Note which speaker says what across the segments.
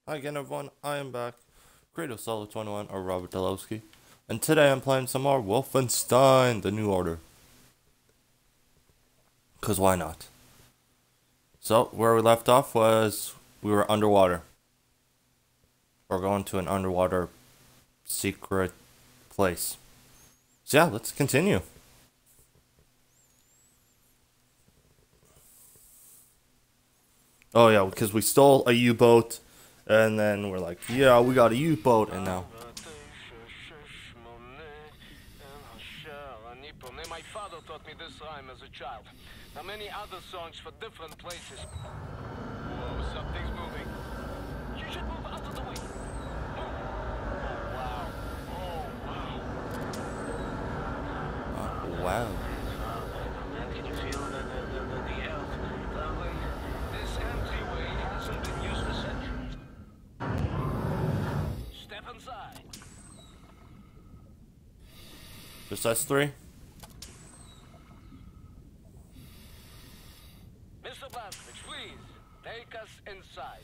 Speaker 1: Hi again everyone, I am back, Creative Solo 21 or Robert Delowski, and today I'm playing some more Wolfenstein: The New Order. Cause why not? So, where we left off was we were underwater. We're going to an underwater secret place. So yeah, let's continue. Oh yeah, because we stole a U-boat, and then we're like, yeah, we got a U-boat, and now...
Speaker 2: My father taught me this rhyme as a child. Now many other songs for different places. Whoa, something's moving. You should move out of the way. Move. Oh, wow. Oh, wow.
Speaker 1: Wow.
Speaker 2: Can you feel the earth? This entryway hasn't been used for centuries. Step inside.
Speaker 1: Just us three?
Speaker 2: Mr. Blazkowicz, please, take us inside.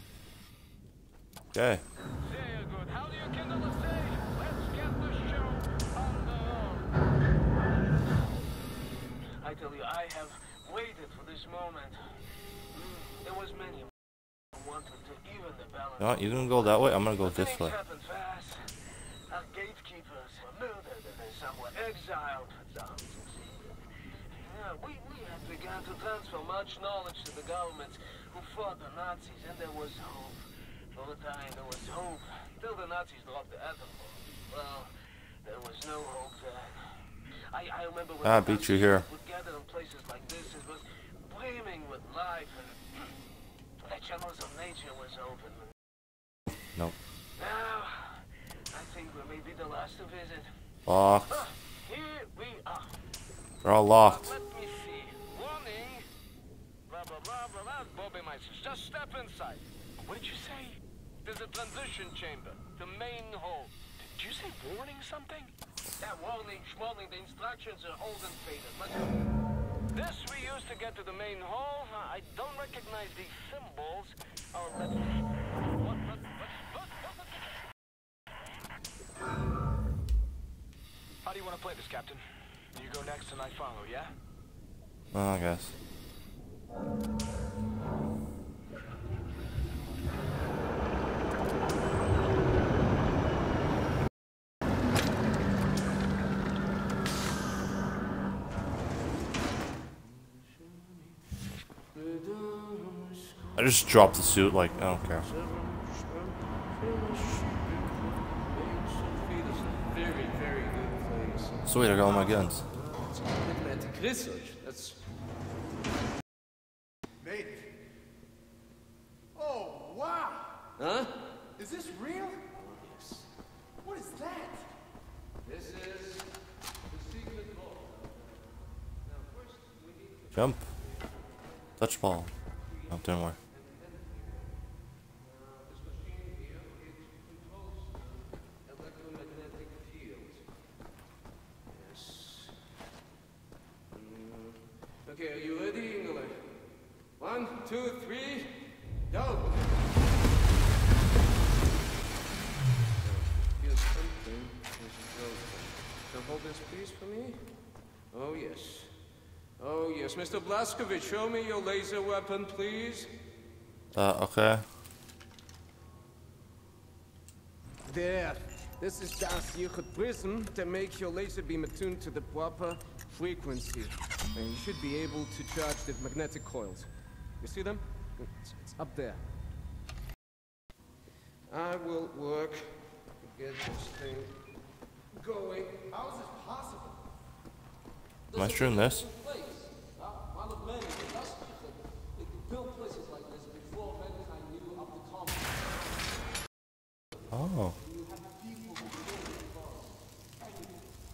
Speaker 1: Okay.
Speaker 2: Very good. How do you kindle the stage? Let's get the show on the road. I tell you, I have waited for this moment. There was many who wanted to even the balance.
Speaker 1: No, you can go that way, I'm gonna go
Speaker 2: But
Speaker 1: this
Speaker 2: things
Speaker 1: way.
Speaker 2: happen fast. Our gatekeepers were murdered and then some were exiled. Some succeeded. Yeah, we have begun to transfer much knowledge to the governments who fought the Nazis, and there was hope. For a time, there was hope. Till the Nazis dropped the atom bomb. Well, there was no hope then. I remember when
Speaker 1: Ah,
Speaker 2: the
Speaker 1: beat you
Speaker 2: Nazis
Speaker 1: here.
Speaker 2: would gather in places like this, it was brimming with life, and the channels of nature was open.
Speaker 1: Nope.
Speaker 2: Now, I think we may be the last to visit.
Speaker 1: Locked.
Speaker 2: Here we are.
Speaker 1: They're all locked.
Speaker 2: Let me see. Warning. Blah, blah, blah, blah, blah. Bobby Mice. Just step inside. What did you say? There's a transition chamber. The main hall. Did you say warning something? Yeah, warning, schmorning. The instructions are old and faded. This we use to get to the main hall. I don't recognize these symbols. Oh, let's... What? How do you want to play this, Captain? You go next and I follow, yeah?
Speaker 1: Oh, I guess. I just dropped the suit, like, I don't care.
Speaker 3: Very, very good place.
Speaker 1: Sweet, I got all my guns.
Speaker 3: Diplomatic research. That's
Speaker 4: Mate. Oh, wow.
Speaker 3: huh?
Speaker 4: Is this real? What is that?
Speaker 3: This is the secret vault. Now first we need to
Speaker 1: Jump. Touch ball. Oh, didn't work.
Speaker 3: this machine here. It controls electromagnetic field. Yes. Okay, are you ready, Ingele? 1, 2, 3, go! Here's something. Here's a trophy. Now hold this please for me. Oh yes. Oh yes, Mr. Blazkowicz, show me your laser weapon, please.
Speaker 1: Okay.
Speaker 3: There. This is Das Yichud prism to make your laser beam attuned to the proper frequency. And you should be able to charge the magnetic coils. You see them? It's up there. I will work to get this thing going.
Speaker 4: How is this possible?
Speaker 1: Am I shooting this?
Speaker 5: One of many industries that built places like this before mankind knew of the common.
Speaker 1: Oh.
Speaker 5: You have people who build the forest.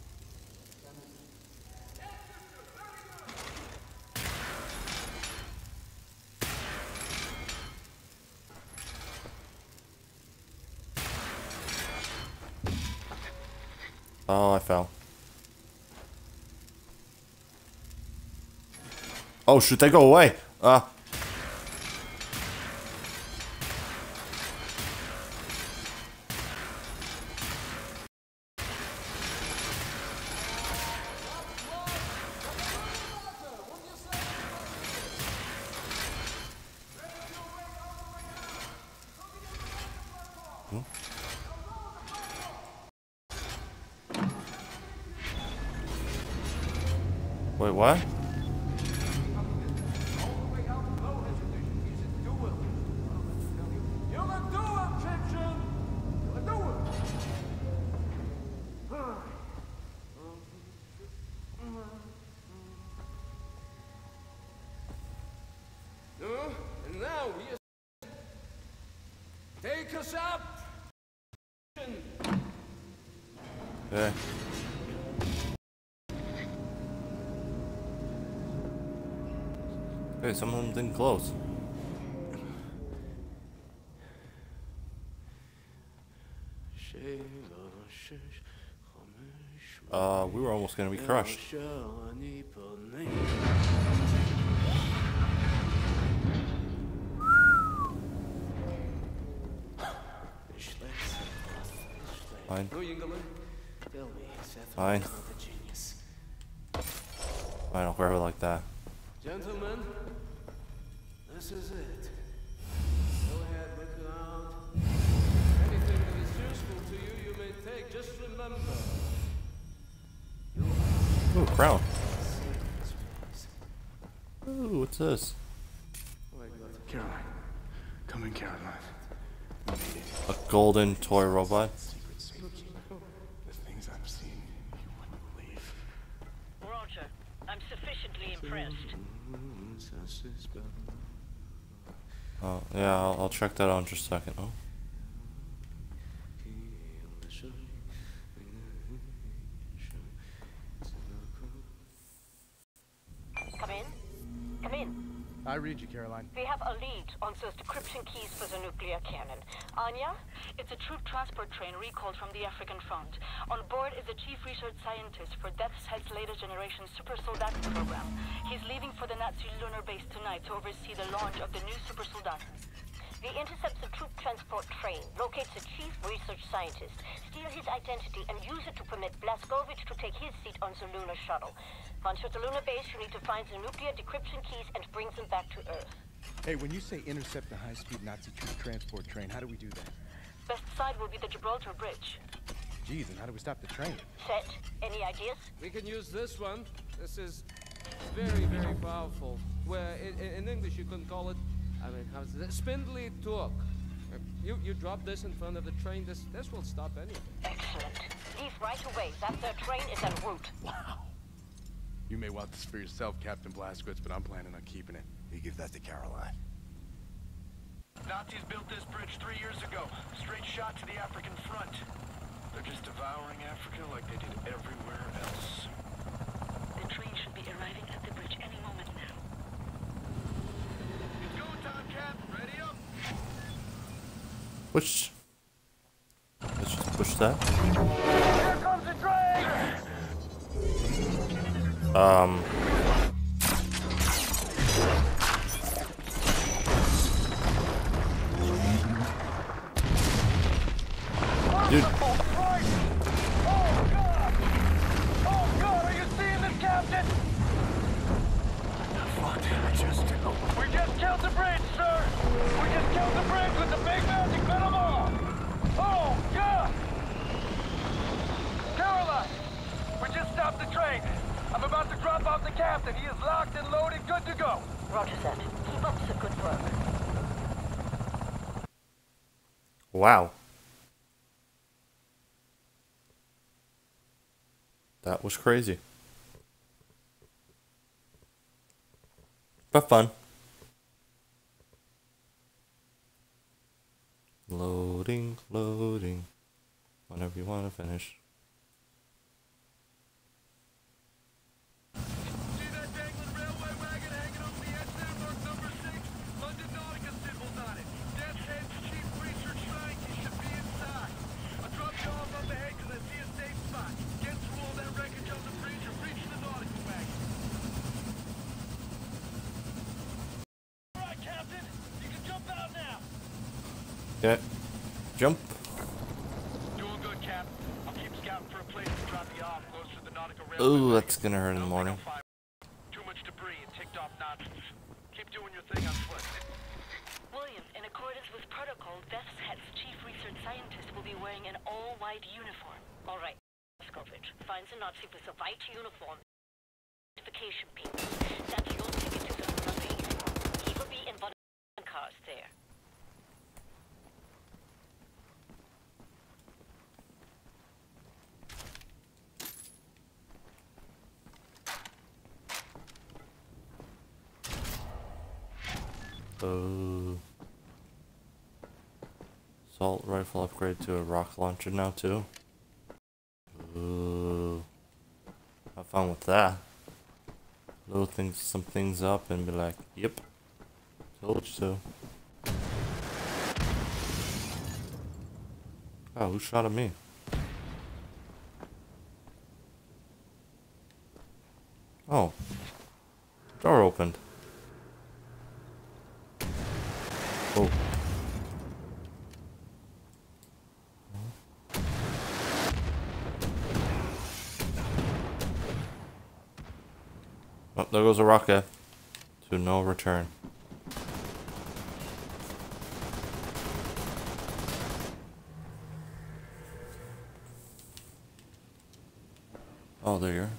Speaker 1: Oh, I fell. Oh shoot, they go away. Hmm? Wait, what?
Speaker 3: And now we take us up.
Speaker 1: Okay. Okay, some of them didn't close. We were almost gonna be crushed. Fine. Fine. I don't grab it like that.
Speaker 3: Gentlemen, this is it. Go ahead, look around. Anything that is useful to you, you may take. Just remember.
Speaker 1: Ooh, crown. Ooh, what's this?
Speaker 6: Caroline. Come in, Caroline. We made it.
Speaker 1: A golden toy robot.
Speaker 6: Secret safety. The things I've seen, you wouldn't believe.
Speaker 7: Roger. I'm sufficiently impressed.
Speaker 1: Oh, yeah, I'll check that out in just a second. Oh.
Speaker 7: Come in. Come in.
Speaker 8: I read you, Caroline.
Speaker 7: We have a lead on those decryption keys for the nuclear cannon. Anya, it's a troop transport train recalled from the African front. On board is a chief research scientist for Death's Head's latest generation super soldaten program. He's leaving for the Nazi lunar base tonight to oversee the launch of the new super soldaten.
Speaker 9: We intercept the troop transport train, locate the chief research scientist, steal his identity, and use it to permit Blazkowicz to take his seat on the lunar shuttle. Once at the lunar base, you need to find the nuclear decryption keys and bring them back to Earth.
Speaker 8: Hey, when you say intercept the high-speed Nazi troop transport train, how do we do that?
Speaker 7: Best side will be the Gibraltar Bridge.
Speaker 8: Geez, and how do we stop the train?
Speaker 9: Set. Any ideas?
Speaker 3: We can use this one. This is very, very powerful. Where in English you can call it, I mean, how's it? Spindly torque. You drop this in front of the train, this will stop anything.
Speaker 9: Excellent. Leave right away. That third train is en route.
Speaker 8: Wow. You may want this for yourself, Captain Blazkowicz, but I'm planning on keeping it.
Speaker 6: You give that to Caroline.
Speaker 2: Nazis built this bridge 3 years ago. Straight shot to the African front. They're just devouring Africa like they did everywhere else.
Speaker 7: The train should be arriving at the bridge any moment now.
Speaker 2: It's go time, Cap. Ready up.
Speaker 1: Push. Let's just push that.
Speaker 2: Here comes the train!
Speaker 1: Dude.
Speaker 2: Oh God, are you seeing this, Captain?
Speaker 6: What did I just do?
Speaker 2: We just killed the bridge, sir! We just killed the bridge with the big magic venom off! Oh, God! Caroline! We just stopped the train. I'm about to drop off the captain. He is locked and loaded, good to go.
Speaker 9: Roger that. Keep up the good work.
Speaker 1: Wow. That was crazy. But fun. Loading, loading. Whenever you want to finish.
Speaker 2: See that dangling railway wagon hanging over the edge there, marked number 6? London Nautica symbols on it. Death's Head's chief research scientist should be inside. I'll drop you off up ahead because I see a safe spot. Get through all that wreckage on the bridge and reach the Nautica wagon. All right, Captain. You can jump out now.
Speaker 1: Okay. Jump.
Speaker 2: Doing good, Cap. I'll keep scouting for a place to drop you off close to the Nautica railway.
Speaker 1: Ooh,
Speaker 2: wagon.
Speaker 1: that's gonna hurt in the morning.
Speaker 2: Too much debris and ticked off Nazis. Keep doing your thing on foot.
Speaker 7: William, in accordance with protocol, Death's Head's chief research scientist
Speaker 9: wearing an all-white uniform. All right, Blazkowicz finds a Nazi with a white uniform. Identification papers. That's your ticket to Zaluna Base. He will be in one of the cars there.
Speaker 1: Assault rifle upgrade to a rocket launcher now too. Ooh. Have fun with that. Load things, some things up and be like, yep, told you so. Oh, who shot at me? Oh. Door opened. Oh. Oh, there goes a rocket. To no return. Oh, there you are.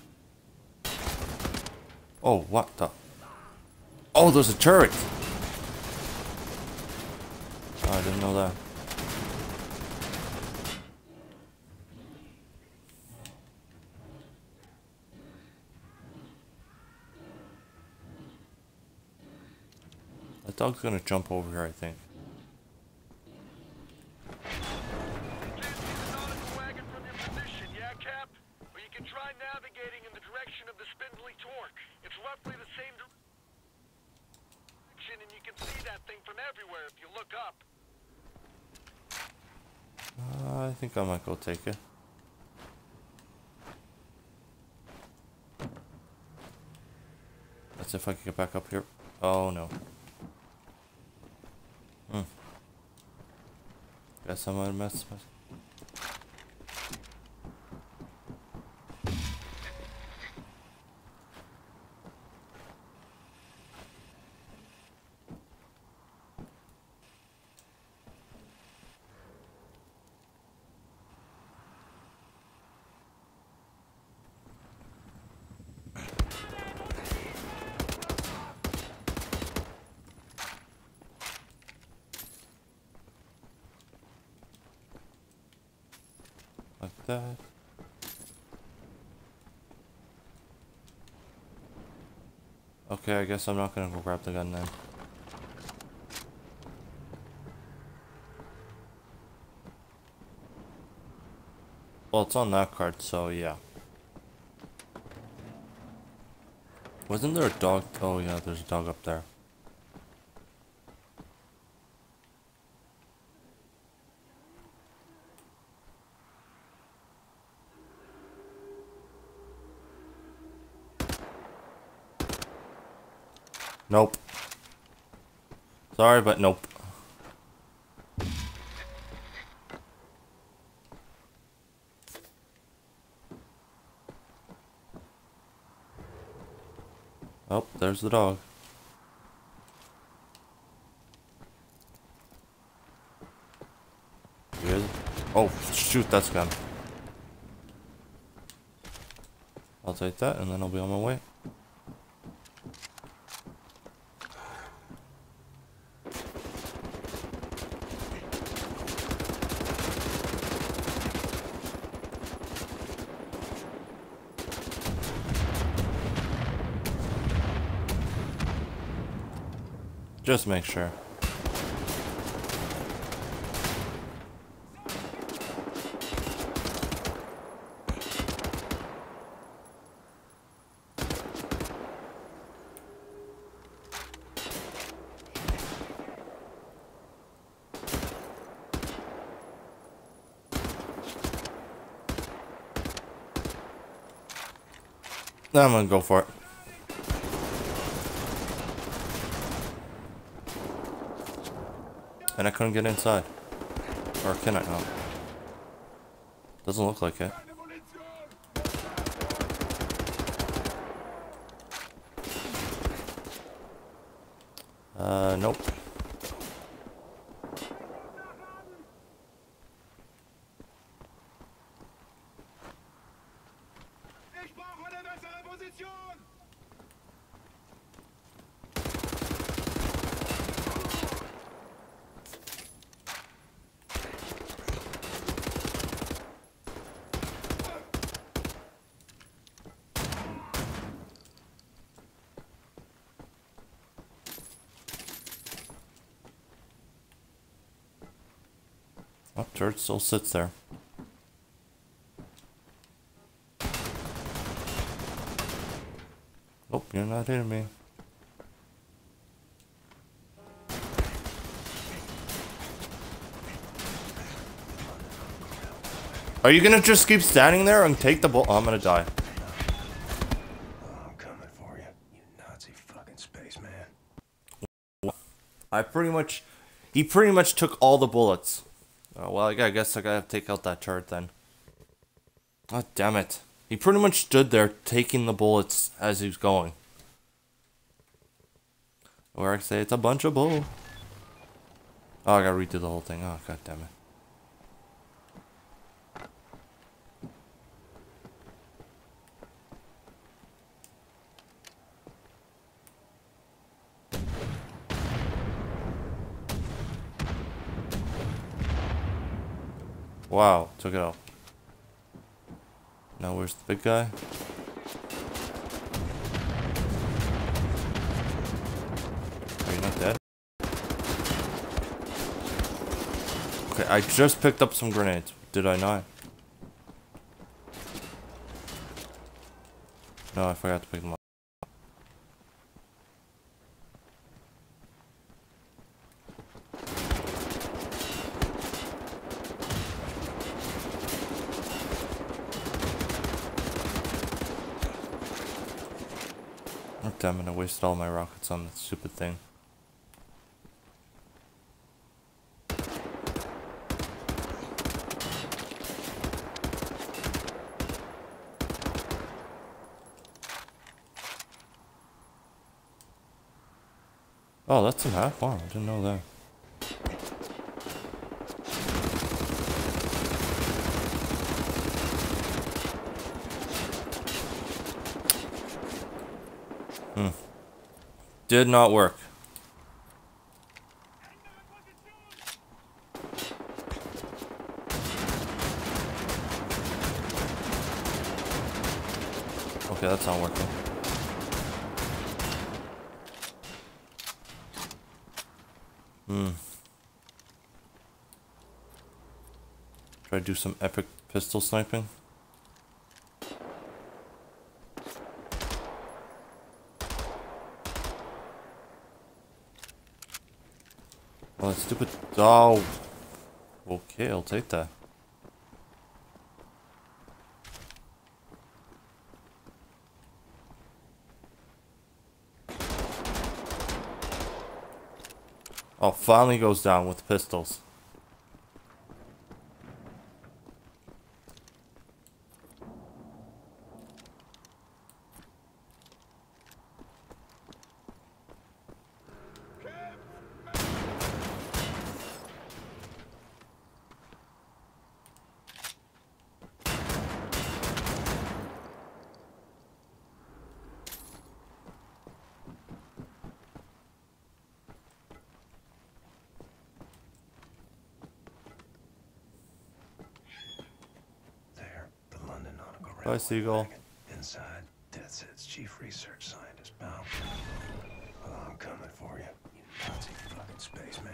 Speaker 1: Oh, what the? Oh, there's a turret! Oh, I didn't know that. That dog's gonna jump over here, I think.
Speaker 2: Wagon from your position, yeah, Cap? Or you can try navigating in the direction of the spindly torque. It's roughly the same direction, and you can see that thing from everywhere if you look up.
Speaker 1: I think I might go take it. Let's see if I can get back up here. Oh no. Guess I might have messed with. Like that. Okay, I guess I'm not gonna go grab the gun then. Well, it's on that card, so yeah. Wasn't there a dog? Oh yeah, there's a dog up there. Nope. Sorry, but nope. Oh, there's the dog. Here's... Oh, shoot, that's gone. I'll take that and then I'll be on my way. Just make sure. Now I'm gonna go for it. And I couldn't get inside. Or can I not? Doesn't look like it. Nope. Oh, turret still sits there. Oh, you're not hitting me. Are you gonna just keep standing there and take the bullet? Oh, I'm gonna die.
Speaker 6: I'm coming for you, you Nazi fucking spaceman.
Speaker 1: He pretty much took all the bullets. Oh, well, I guess I gotta take out that turret then. God damn it. He pretty much stood there taking the bullets as he was going. Or I say it's a bunch of bull. Oh, I gotta redo the whole thing. Oh, god damn it. Wow, took it out. Now where's the big guy? Are you not dead? Okay, I just picked up some grenades. Did I not? No, I forgot to pick them up. I'm gonna waste all my rockets on that stupid thing. Oh, that's some half. Wow, I didn't know that. Did not work. Okay, that's not working. Try to do some epic pistol sniping. Oh, that stupid. Oh. Okay, I'll take that. Oh, finally goes down with pistols. Bye, Seagull.
Speaker 6: Inside, Death's chief research scientist, pal. Well, I'm coming for you, you Nazi fucking spaceman.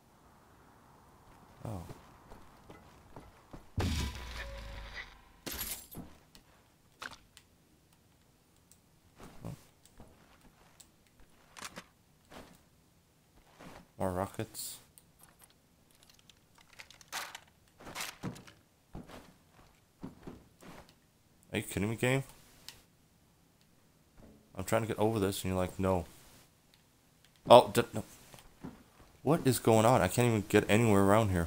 Speaker 1: Oh. More rockets. Are you kidding me, game? I'm trying to get over this and you're like, no. Oh, no. What is going on? I can't even get anywhere around here.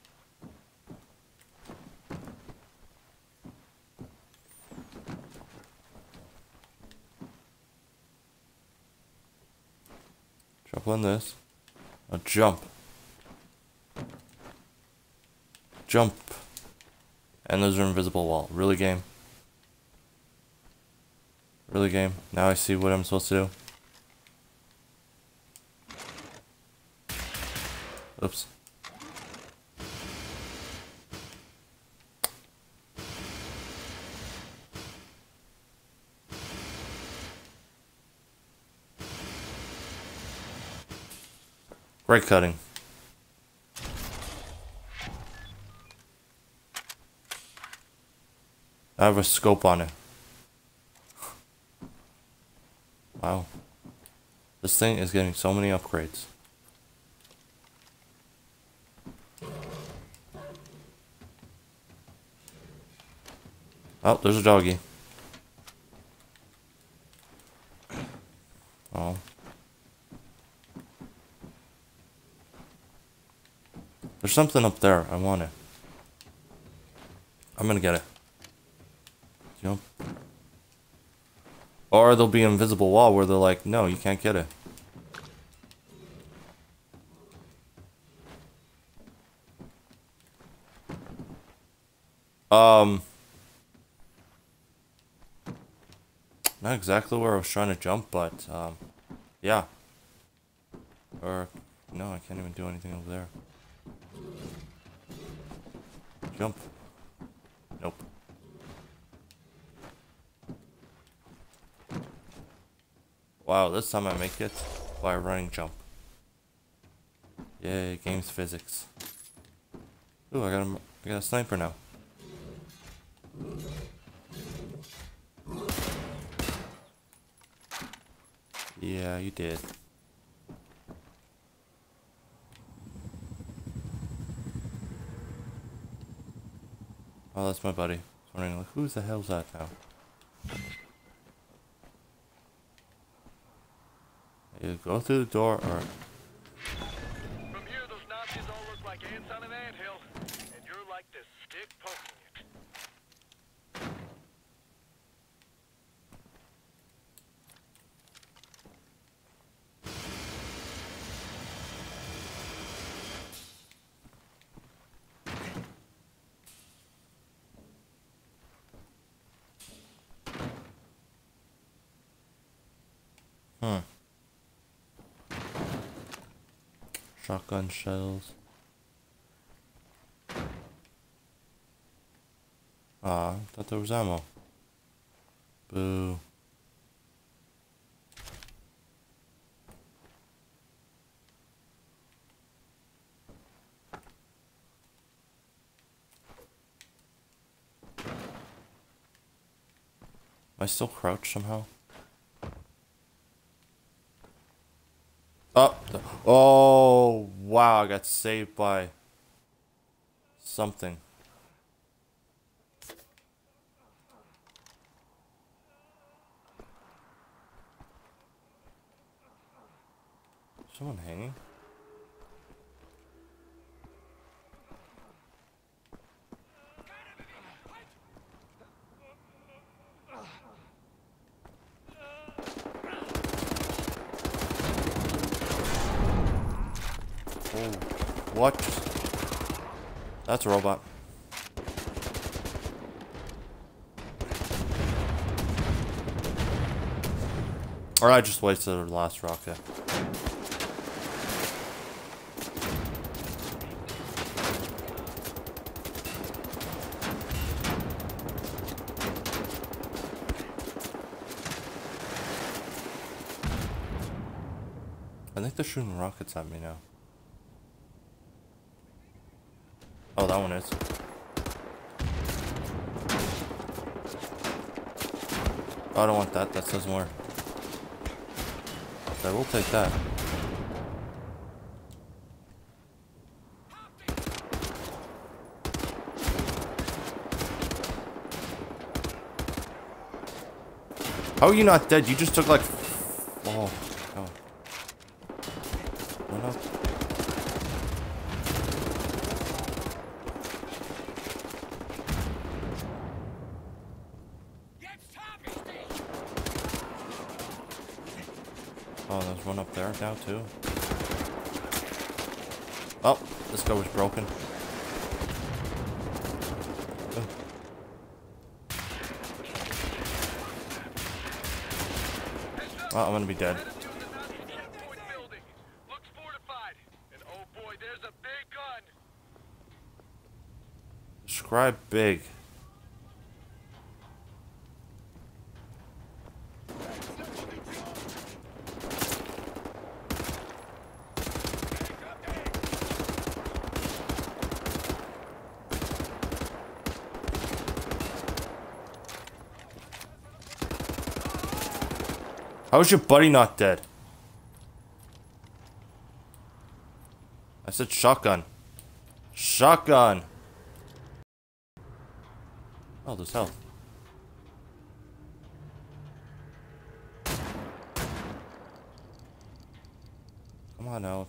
Speaker 1: Jump on this. Now jump. Jump. And there's an invisible wall. Really, game? Really, game? Now I see what I'm supposed to do. Oops. Great cutting. I have a scope on it. Wow. This thing is getting so many upgrades. Oh, there's a doggy. Oh. There's something up there. I want it. I'm gonna get it. Jump. Or there'll be an invisible wall where they're like, no, you can't get it. Not exactly where I was trying to jump, but, yeah. Or, no, I can't even do anything over there. Jump. Nope. Wow, this time I make it by a running jump. Yay, game's physics. Ooh, I got a sniper now. Yeah, you did. Oh, that's my buddy. I was wondering, like, who's the hell's that now? You go through the door, or...
Speaker 2: From here, those Nazis all look like ants on an anthill, and you're like this stick poking it.
Speaker 1: Shotgun shells. Ah, I thought there was ammo. Boo. Am I still crouched somehow? Oh, oh, wow, I got saved by something. Someone hanging? Oh, what? That's a robot. Or I just wasted the last rocket. I think they're shooting rockets at me now. Oh, that one is. Oh, I don't want that. That says more. I will take that. How are you not dead? You just took like... Oh, God. Run up. Oh, there's one up there now too. Oh, this guy was broken. Oh, I'm gonna be dead. Describe big. How is your buddy not dead? I said shotgun. Shotgun! Oh, there's health. Come on out.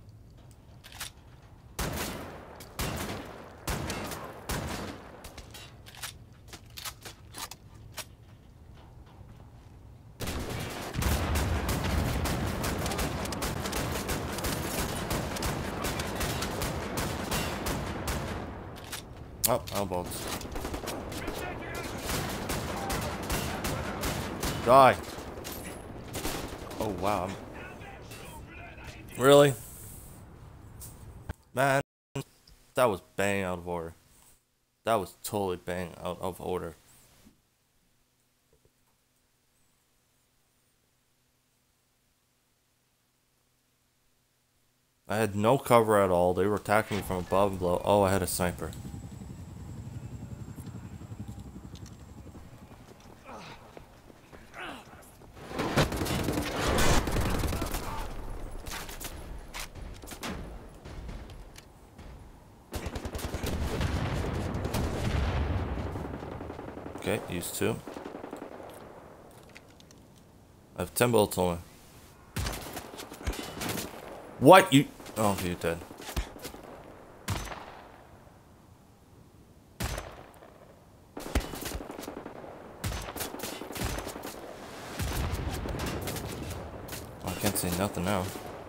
Speaker 1: Oh, elbows. Die. Oh, wow. Really? Man, that was bang out of order. That was totally bang out of order. I had no cover at all. They were attacking me from above and below. Oh, I had a sniper. Okay, used to. I have 10 bullets only. What? You... Oh, you're dead. Oh, I can't say nothing now.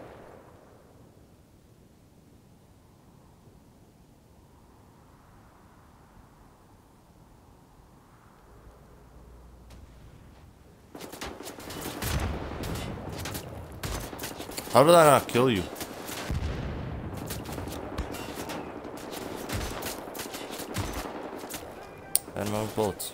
Speaker 1: How did I not kill you? And more bullets.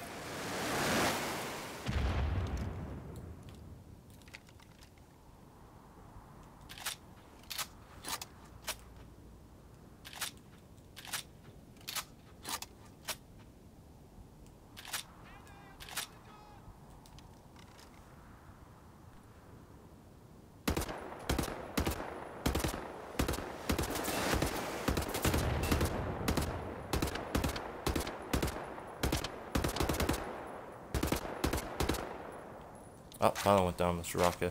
Speaker 1: Oh, finally went down, Mr. Rocket.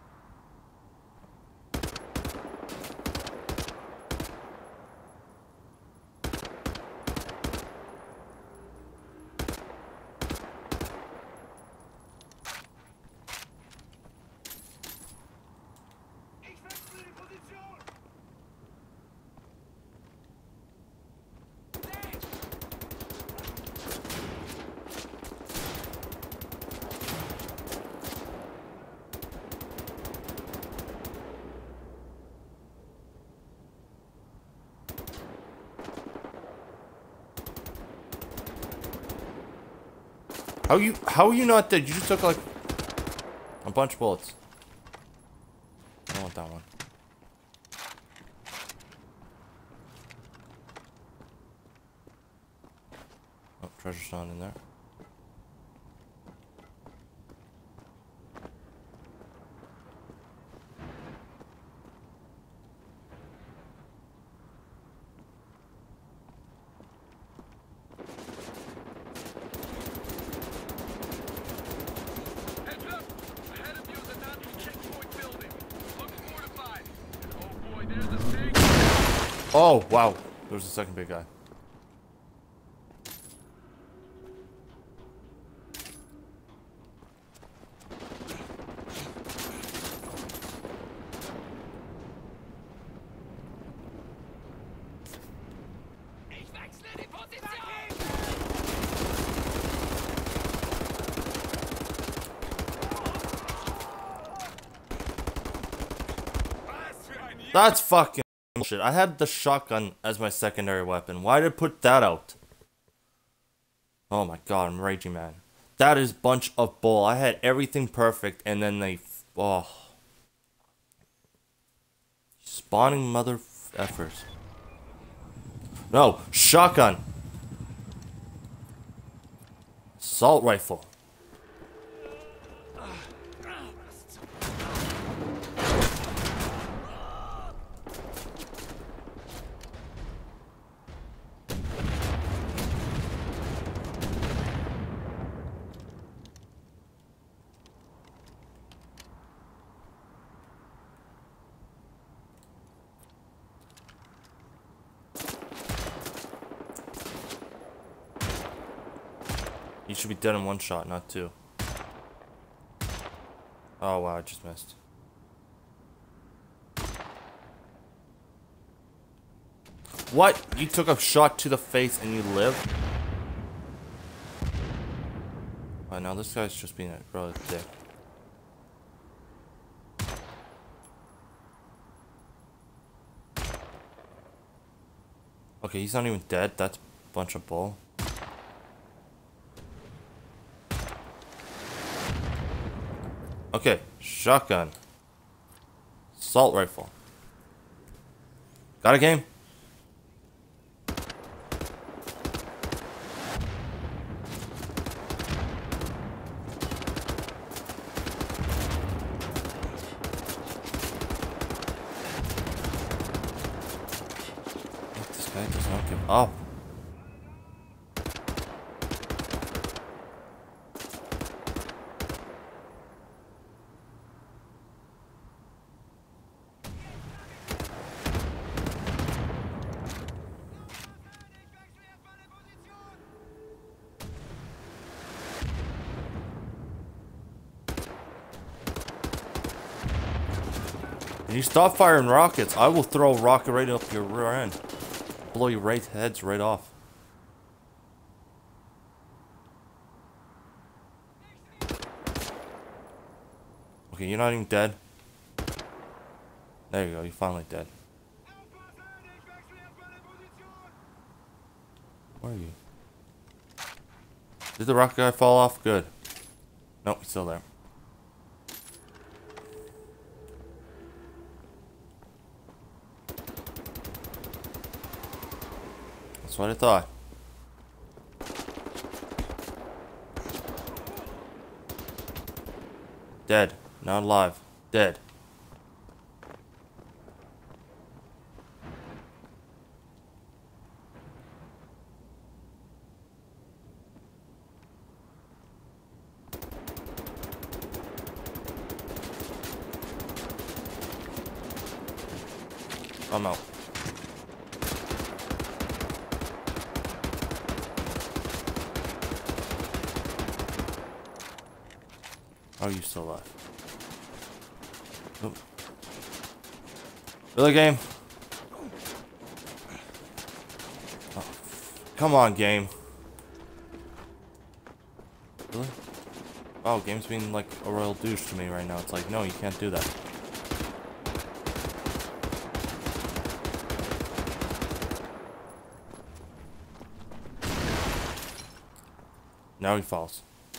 Speaker 1: How are you not dead? You just took like a bunch of bullets. I don't want that one. Oh, treasure's not in there. Oh, wow. There's a second big guy. That's fucking bullshit. I had the shotgun as my secondary weapon. Why did I put that out? Oh my god, I'm raging, man. That is bunch of bull. I had everything perfect, and then they... Oh. Spawning mother effers. No, shotgun. Assault rifle. He should be dead in one shot, not two. Oh wow, I just missed. What? You took a shot to the face and you live? Oh, now this guy's just being a real dick. Okay, he's not even dead. That's a bunch of bull. Okay, shotgun. Assault rifle. Got a game? This guy does not give up. Can you stop firing rockets? I will throw a rocket right up your rear end. Blow your right heads right off. Okay, you're not even dead. There you go, you're finally dead. Where are you? Did the rocket guy fall off? Good. Nope, he's still there. That's what I thought. Dead. Not alive. Dead. I'm out. How are you still alive? Oh. Really, game? Oh. Come on, game. Really? Oh, game's being like a royal douche to me right now. It's like, no, you can't do that. Now he falls.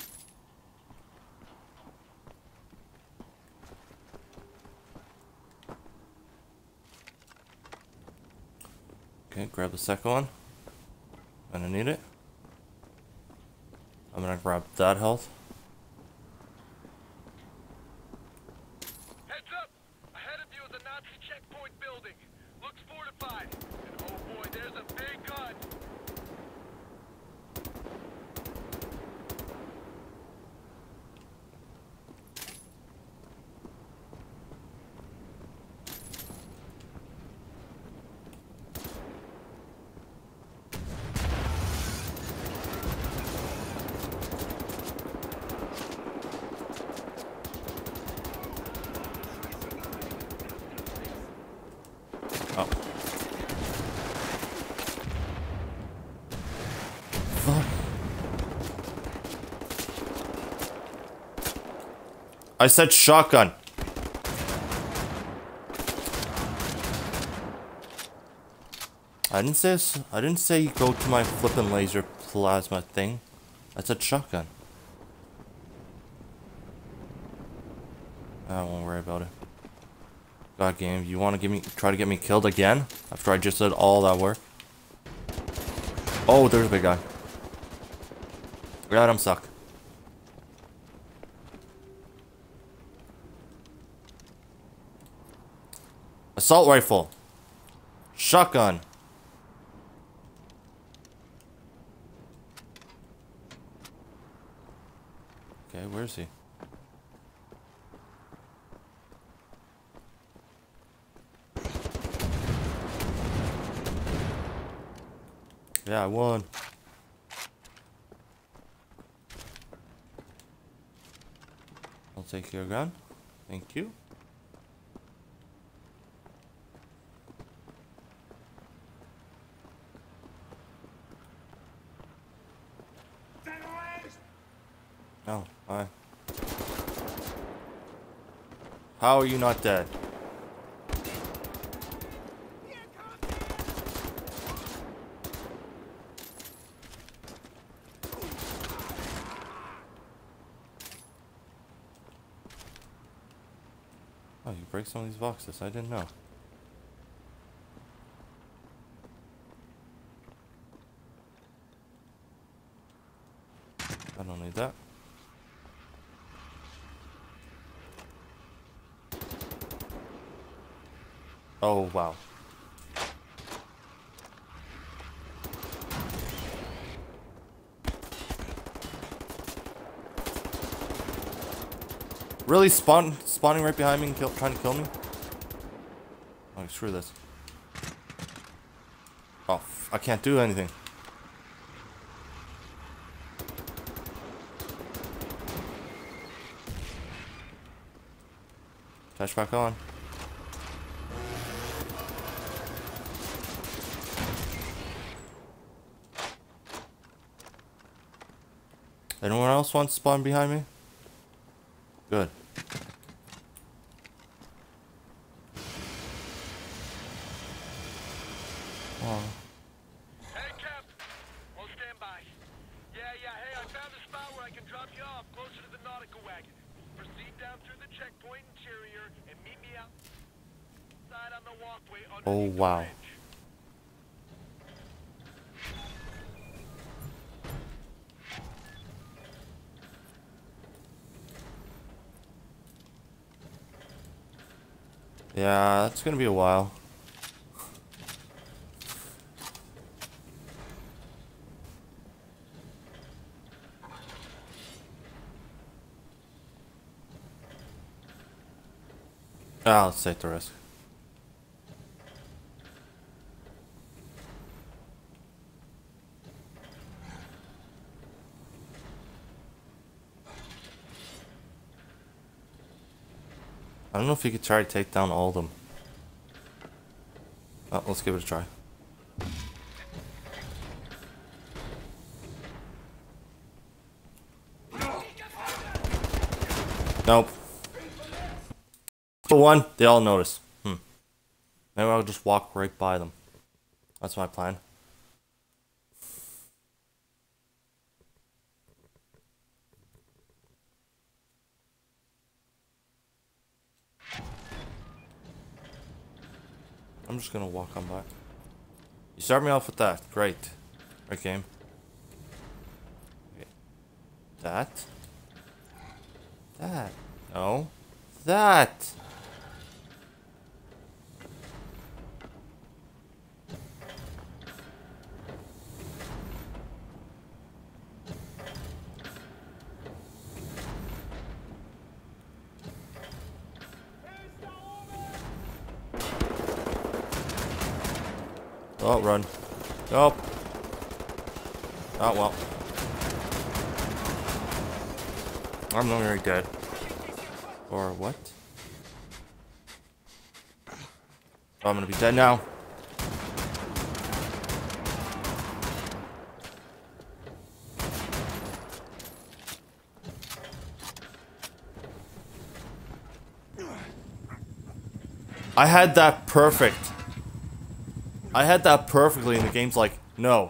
Speaker 1: Okay, grab the second one. I'm gonna need it. I'm gonna grab that health.
Speaker 2: Heads up! Ahead of you is a Nazi checkpoint building. Looks fortified. And oh boy, there's a big gun.
Speaker 1: Oh. Fuck. I said shotgun. I didn't say go to my flippin' laser plasma thing. I said shotgun. I won't worry about it. God game, you want to try to get me killed again? After I just did all that work? Oh, there's a big guy. Let him suck. Assault rifle. Shotgun. Okay, where is he? Yeah, I won. take your gun. Thank you. Oh, hi. How are you not dead? Oh, you break some of these boxes. I didn't know. I don't need that. Oh, wow. Really? Spawning right behind me and trying to kill me? Oh, screw this. Oh, I can't do anything. Touch back on. Anyone else want to spawn behind me? Good. Oh.
Speaker 2: Hey, Cap. We'll stand by. Yeah, hey, I found a spot where I can drop you off closer to the nautical wagon. Proceed down through the checkpoint interior and meet me outside on the walkway underneath the
Speaker 1: Wow.
Speaker 2: bridge.
Speaker 1: Yeah, that's gonna be a while. Ah, let's take the risk. I don't know if you could try to take down all of them. Oh, let's give it a try. Nope. For one, they all notice. Maybe I'll just walk right by them. That's my plan. I'm just gonna walk on by. You start me off with that. Great. Right, game. Okay. That. That. No. That. Oh, run. Nope. Oh, well. I'm not very dead. Or what? Oh, I'm gonna be dead now. I had that perfect. I had that perfectly, and the game's like, no.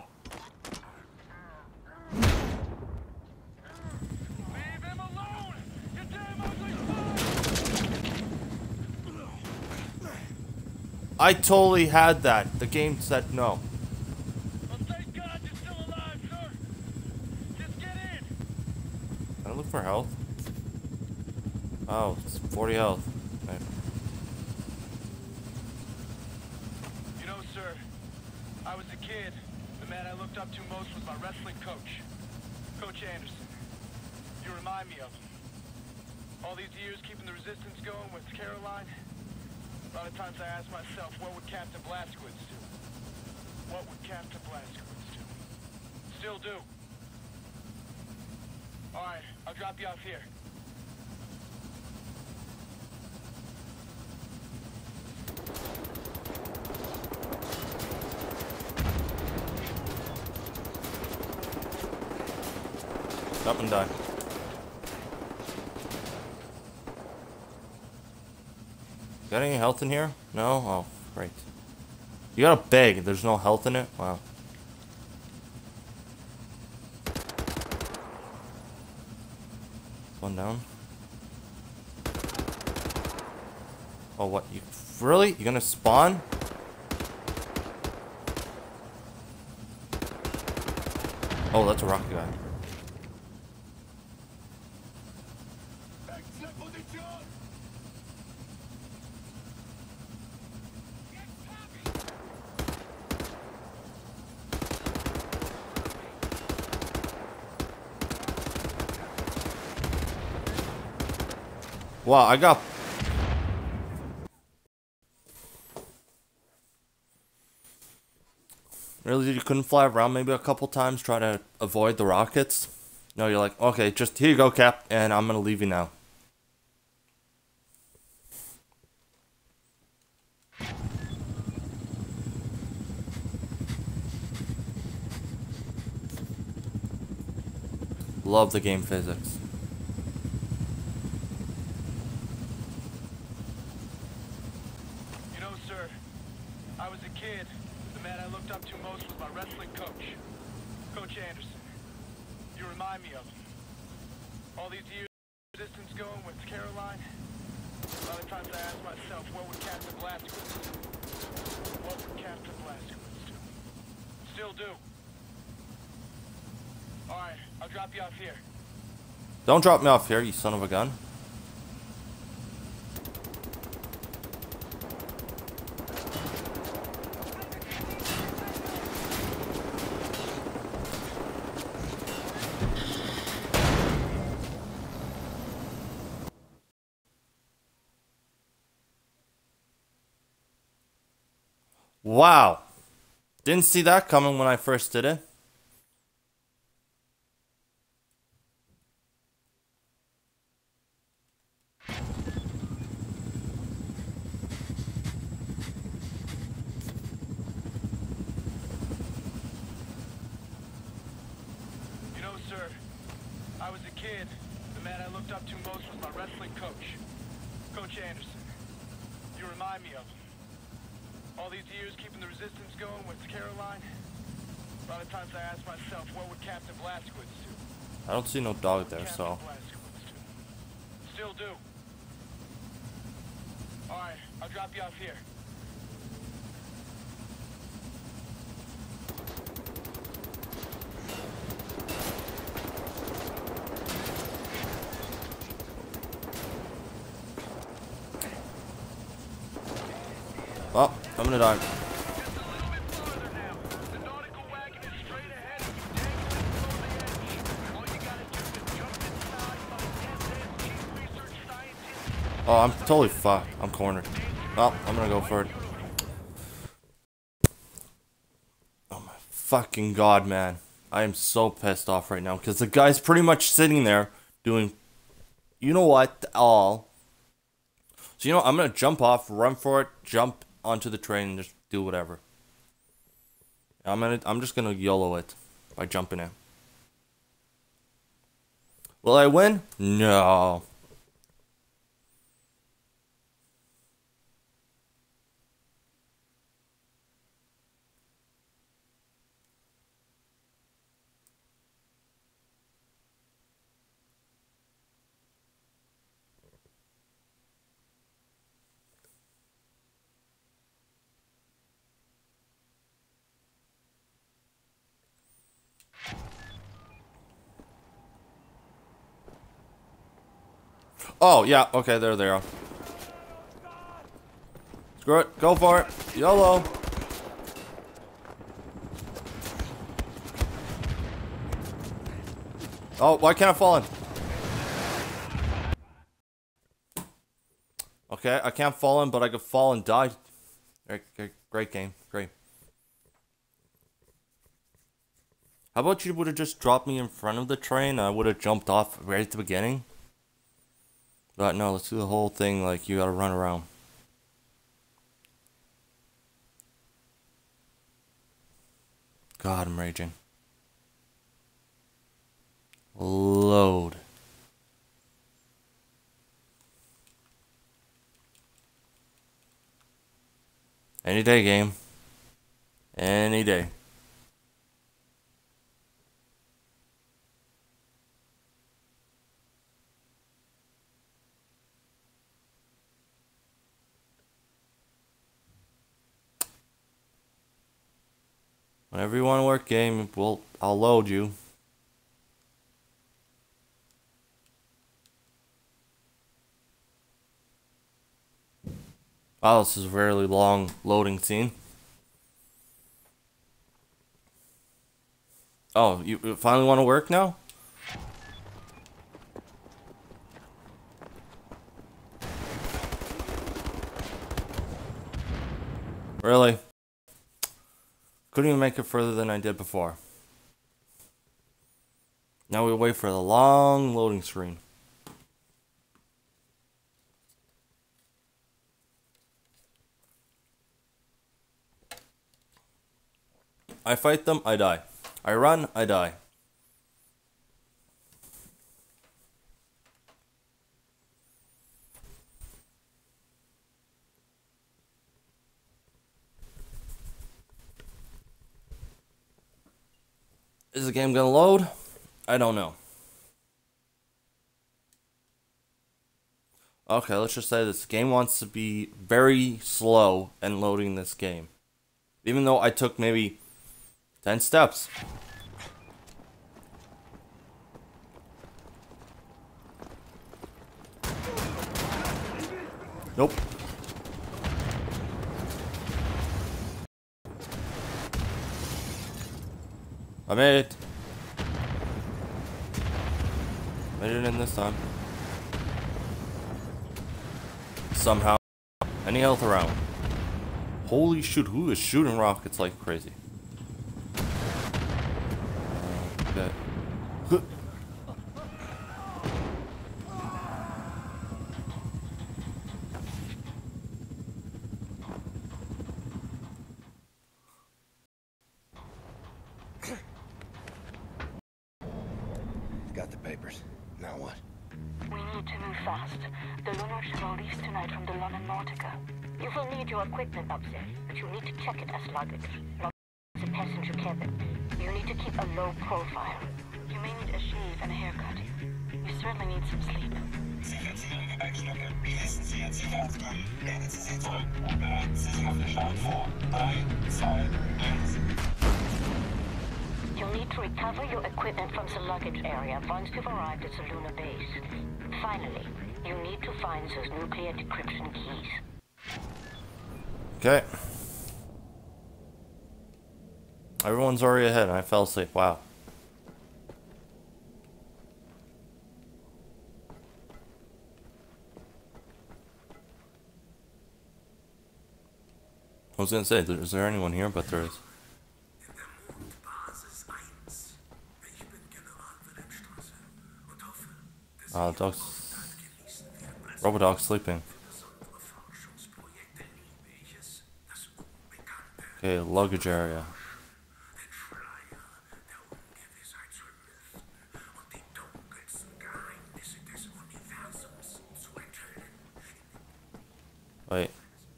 Speaker 1: I totally had that. The game said no.
Speaker 2: Well, thank God you're still alive, sir. Just get in.
Speaker 1: Can I look for health? Oh, it's 40 health. Okay.
Speaker 2: You know, sir, I was a kid. The man I looked up to most was my wrestling coach, Coach Anderson. You remind me of him. All these years keeping the resistance going with Caroline. A lot of times I ask myself, what would Captain Blazkowicz do? What would Captain Blazkowicz do? Still do. Alright, I'll drop you off here.
Speaker 1: Up and die. Got any health in here? No? Oh, great. You got a bag. There's no health in it? Wow. One down. Oh, what? You really? You gonna spawn? Oh, that's a rocket guy. Wow, I got... Really, you couldn't fly around maybe a couple times, try to avoid the rockets? No, you're like, okay, just here you go, Cap, and I'm gonna leave you now. Love the game physics.
Speaker 2: You know, sir, I was a kid. The man I looked up to most was my wrestling coach, Coach Anderson. You remind me of him. All these years distance going with Caroline. A lot of times I ask myself, what would Captain Blazkowicz do? What would Captain Blazkowicz do? Still do. Alright, I'll drop you off here.
Speaker 1: Don't drop me off here, you son of a gun. Wow. Didn't see that coming when I first did it.
Speaker 2: You know, sir, I was a kid. The man I looked up to most was my wrestling coach, Coach Anderson. You remind me of him. All these years keeping the resistance going with Caroline. A lot of times I ask myself, what would Captain Blazkowicz do?
Speaker 1: I don't see no dog there, so...
Speaker 2: Still do. Alright, I'll drop you off here.
Speaker 1: Well, I'm gonna die. Oh, I'm totally fucked. I'm cornered. Well, I'm gonna go for it. Oh my fucking god, man. I am so pissed off right now because the guy's pretty much sitting there doing, you know what, all. So, you know, I'm gonna jump off, run for it, jump onto the train, and just do whatever. I'm just gonna YOLO it by jumping in. Will I win? No. Oh, yeah, okay, there they are. Screw it, go for it. YOLO. Oh, why can't I fall in? Okay, I can't fall in, but I could fall and die. Great game, great. How about you would have just dropped me in front of the train? I would have jumped off right at the beginning. But no, let's do the whole thing like you gotta run around. God, I'm raging. Load. Any day, game. Any day. Whenever you want to work game, I'll load you. Wow, this is a really long loading scene. Oh, you finally want to work now? Really? Couldn't even make it further than I did before. Now we wait for the long loading screen. I fight them, I die. I run, I die. Is the game gonna load? I don't know. Okay, let's just say this game wants to be very slow and loading this game. Even though I took maybe 10 steps. Nope. I made it. Made it in this time. Somehow. Any health around. Holy shoot, who is shooting rockets like crazy? Okay.
Speaker 6: Got the papers. Now what?
Speaker 7: We need to move fast. The lunar shuttle leaves tonight from the London Nautica.
Speaker 9: You will need your equipment up there, but you need to check it as luggage. Not as a passenger cabin. You need to keep a low profile.
Speaker 7: You may need a shave and a haircut. You certainly need some sleep.
Speaker 9: You'll need to recover your equipment from the luggage area once you've arrived at the lunar base. Finally, you need to find those nuclear decryption keys.
Speaker 1: Okay. Everyone's already ahead and I fell asleep. Wow. I was gonna say, is there anyone here? But there is. Dog's... Robodog's sleeping. Okay, luggage area. Wait.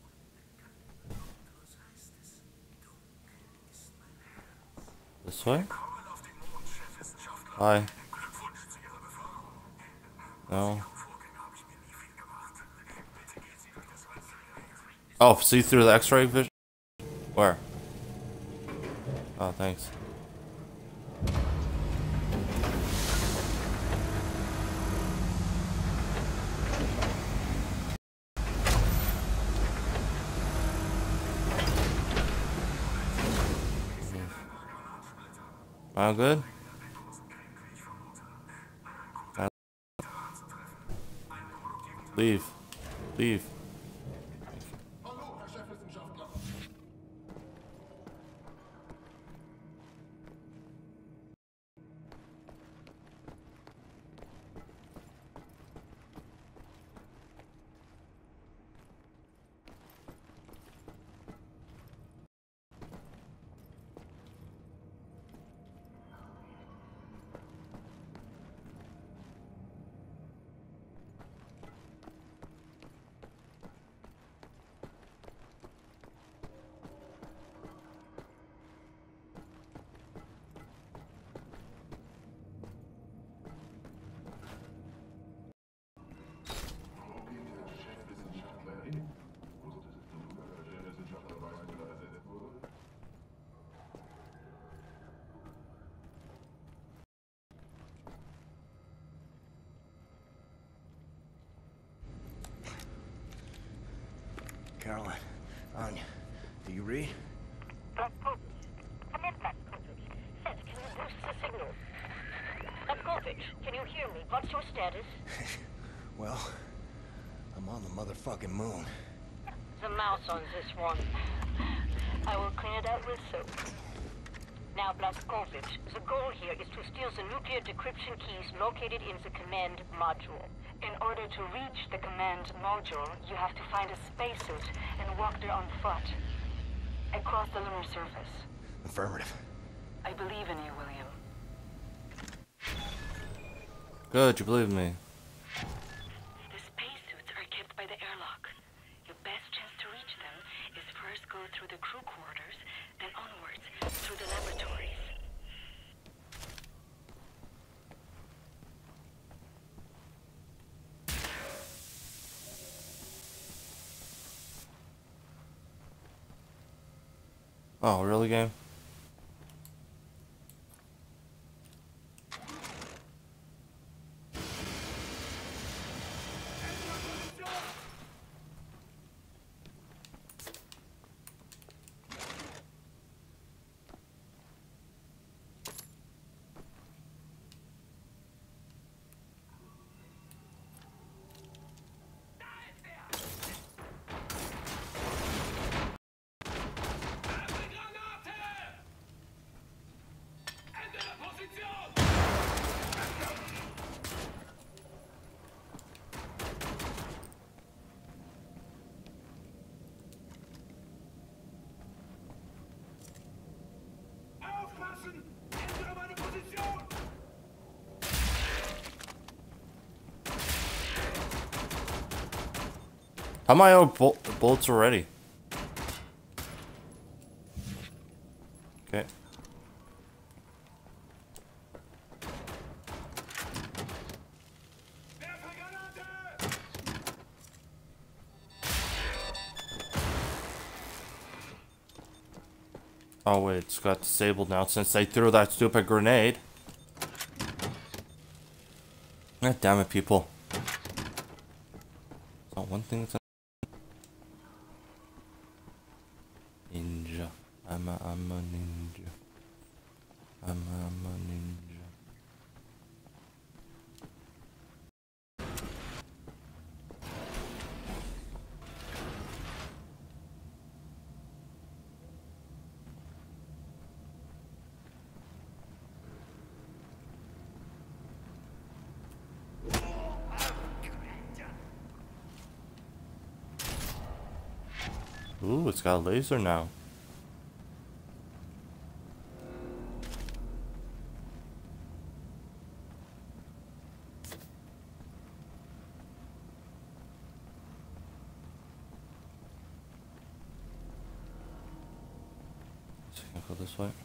Speaker 1: This way? Hi. No. Oh, see through the X-ray vision? Where? Oh, thanks. All good? Leave. Leave.
Speaker 9: hear me? What's your status?
Speaker 6: Well, I'm on the motherfucking moon.
Speaker 9: The mouse on this one. I will clean it out with soap. Now, Blazkowicz, the goal here is to steal the nuclear decryption keys located in the command module.
Speaker 7: In order to reach the command module, you have to find a spacesuit and walk there on foot. Across the lunar surface.
Speaker 6: Affirmative.
Speaker 7: I believe in you, William.
Speaker 1: Good, you believe me.
Speaker 7: The spacesuits are kept by the airlock. Your best chance to reach them is first go through the crew quarters, then onwards through the laboratories.
Speaker 1: Oh, really, game? How am I out of bullets already? Okay. Oh wait, it's got disabled now since they threw that stupid grenade. God damn it, people. Oh, one thing that's ninja. I'm a ninja. I'm a ninja. Ooh, it's got a laser now. So I can go this way.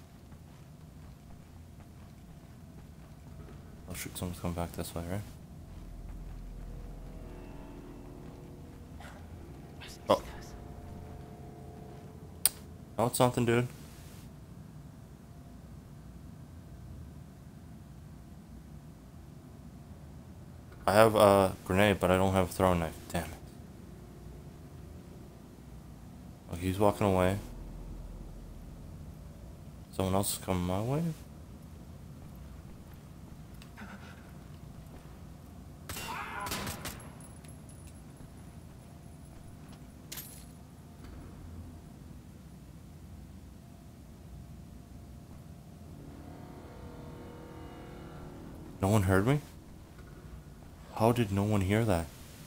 Speaker 1: Oh shoot, someone's coming back this way, right? Oh. Oh, it's something, dude. I have a grenade, but I don't have a throwing knife. Damn it. Oh, he's walking away. Someone else is coming my way? No one heard me? How did no one hear that?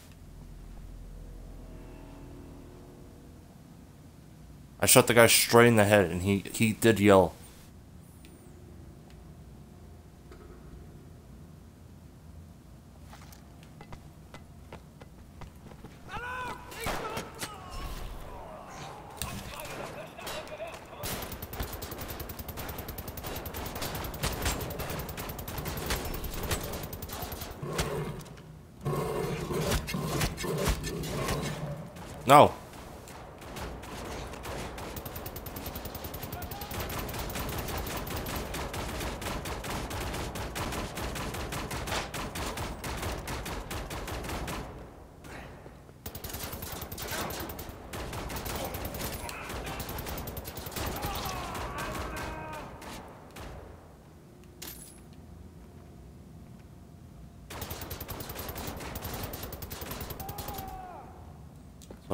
Speaker 1: I shot the guy straight in the head and he did yell. No.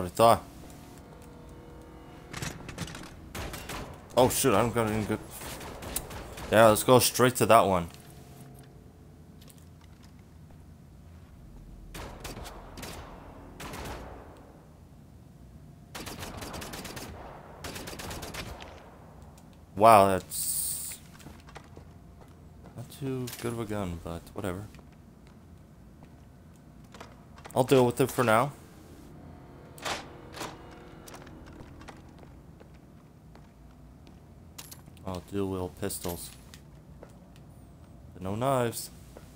Speaker 1: what I thought. Oh shoot, I don't got any good. Yeah, let's go straight to that one. Wow, that's not too good of a gun, but whatever. I'll deal with it for now. Oh, dual-wheel pistols. But no knives.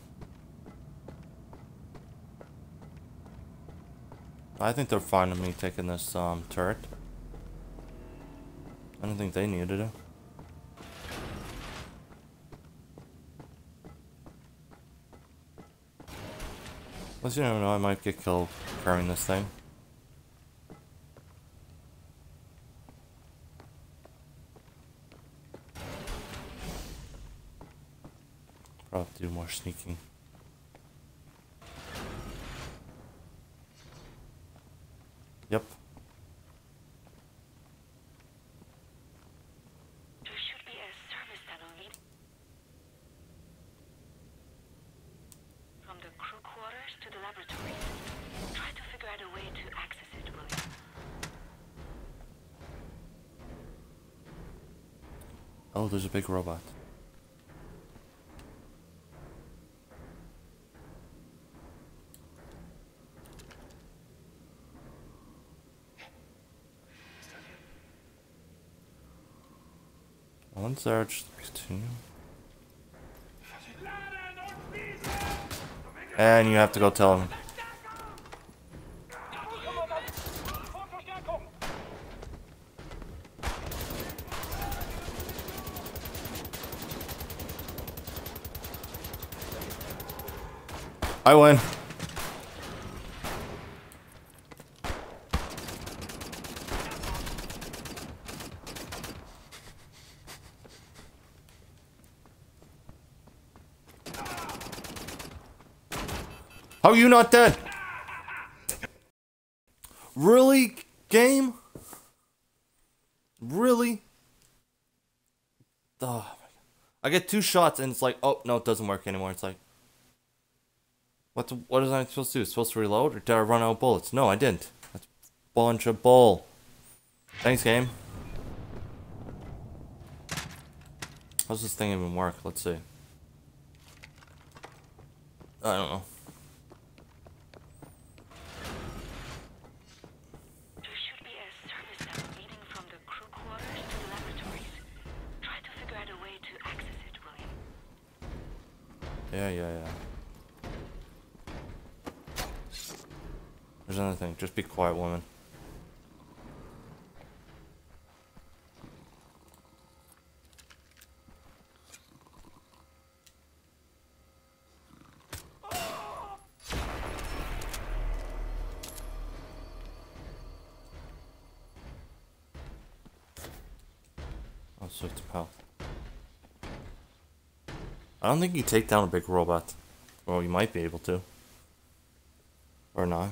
Speaker 1: I think they're fine with me taking this turret. I don't think they needed it. Plus, you never know, I might get killed carrying this thing. Probably do more sneaking. Yep.
Speaker 7: There should be a service tunnel leading from the crew quarters to the laboratory. Try to figure out a way to access it, William.
Speaker 1: Oh, there's a big robot. One search, continue. And you have to go tell him. I win. How are you not dead? Really, game? Really? Oh my God. I get 2 shots and it's like, oh no, it doesn't work anymore. It's like, what is I supposed to do? Supposed to reload, or did I run out of bullets? No, I didn't. That's a bunch of bull. Thanks, game. How's this thing even work? Let's see. I don't know. Yeah. There's another thing. Just be quiet, woman. I'll switch to health. I don't think you take down a big robot. Well, you might be able to. Or not.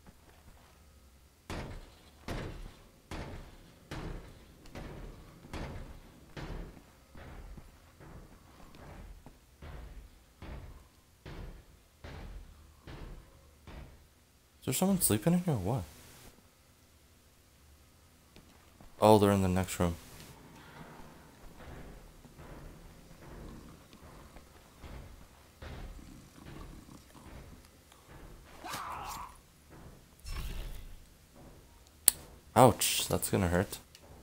Speaker 1: Is there someone sleeping in here or what? Oh, they're in the next room. Ouch, that's gonna hurt.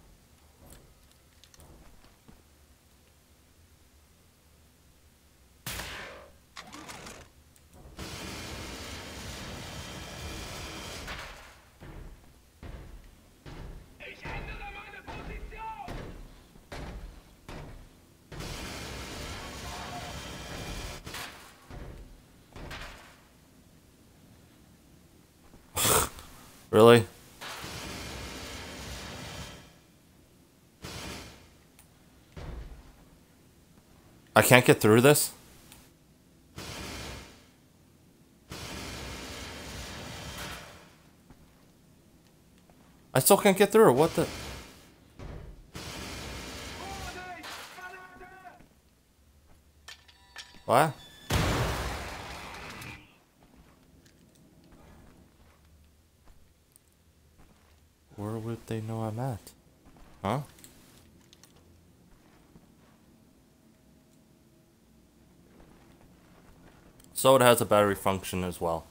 Speaker 1: Really? I can't get through this? I still can't get through. What the? What? Where would they know I'm at? Huh? So it has a battery function as well.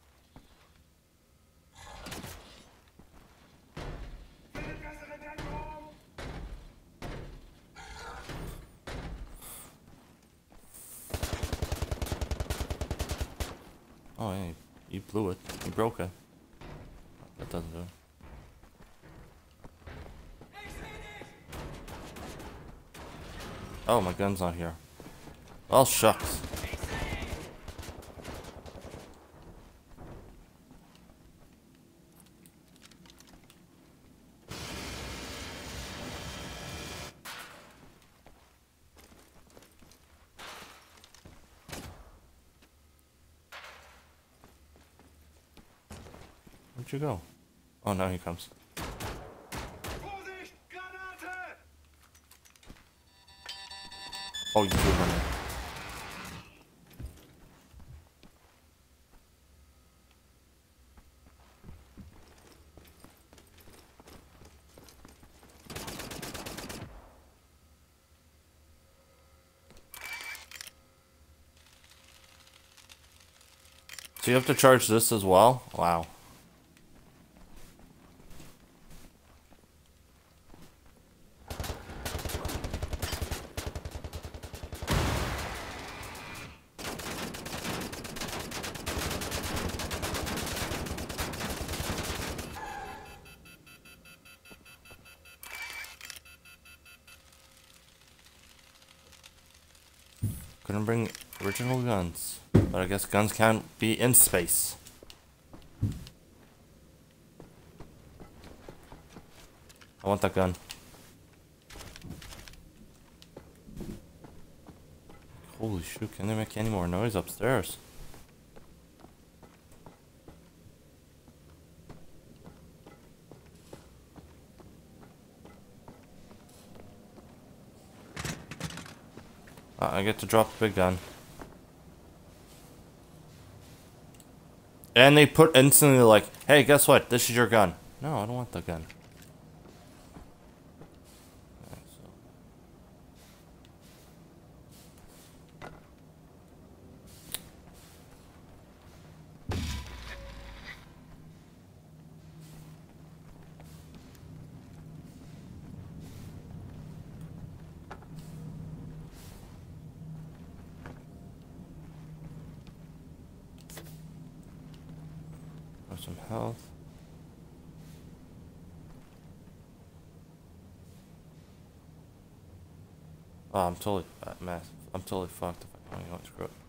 Speaker 1: Oh, yeah, you blew it. You broke it. That doesn't do it. Oh, my gun's not here. Well, shucks. Where'd you go? Oh, now he comes. Oh, you threw one in. So you have to charge this as well? Wow. Couldn't bring original guns, but I guess guns can't be in space. I want that gun. Holy shoot, can they make any more noise upstairs? I get to drop the big gun. And they put instantly like, hey, guess what? This is your gun. No, I don't want the gun. Okay, so. Some health. Oh, I'm totally I'm totally fucked if I don't know screw it.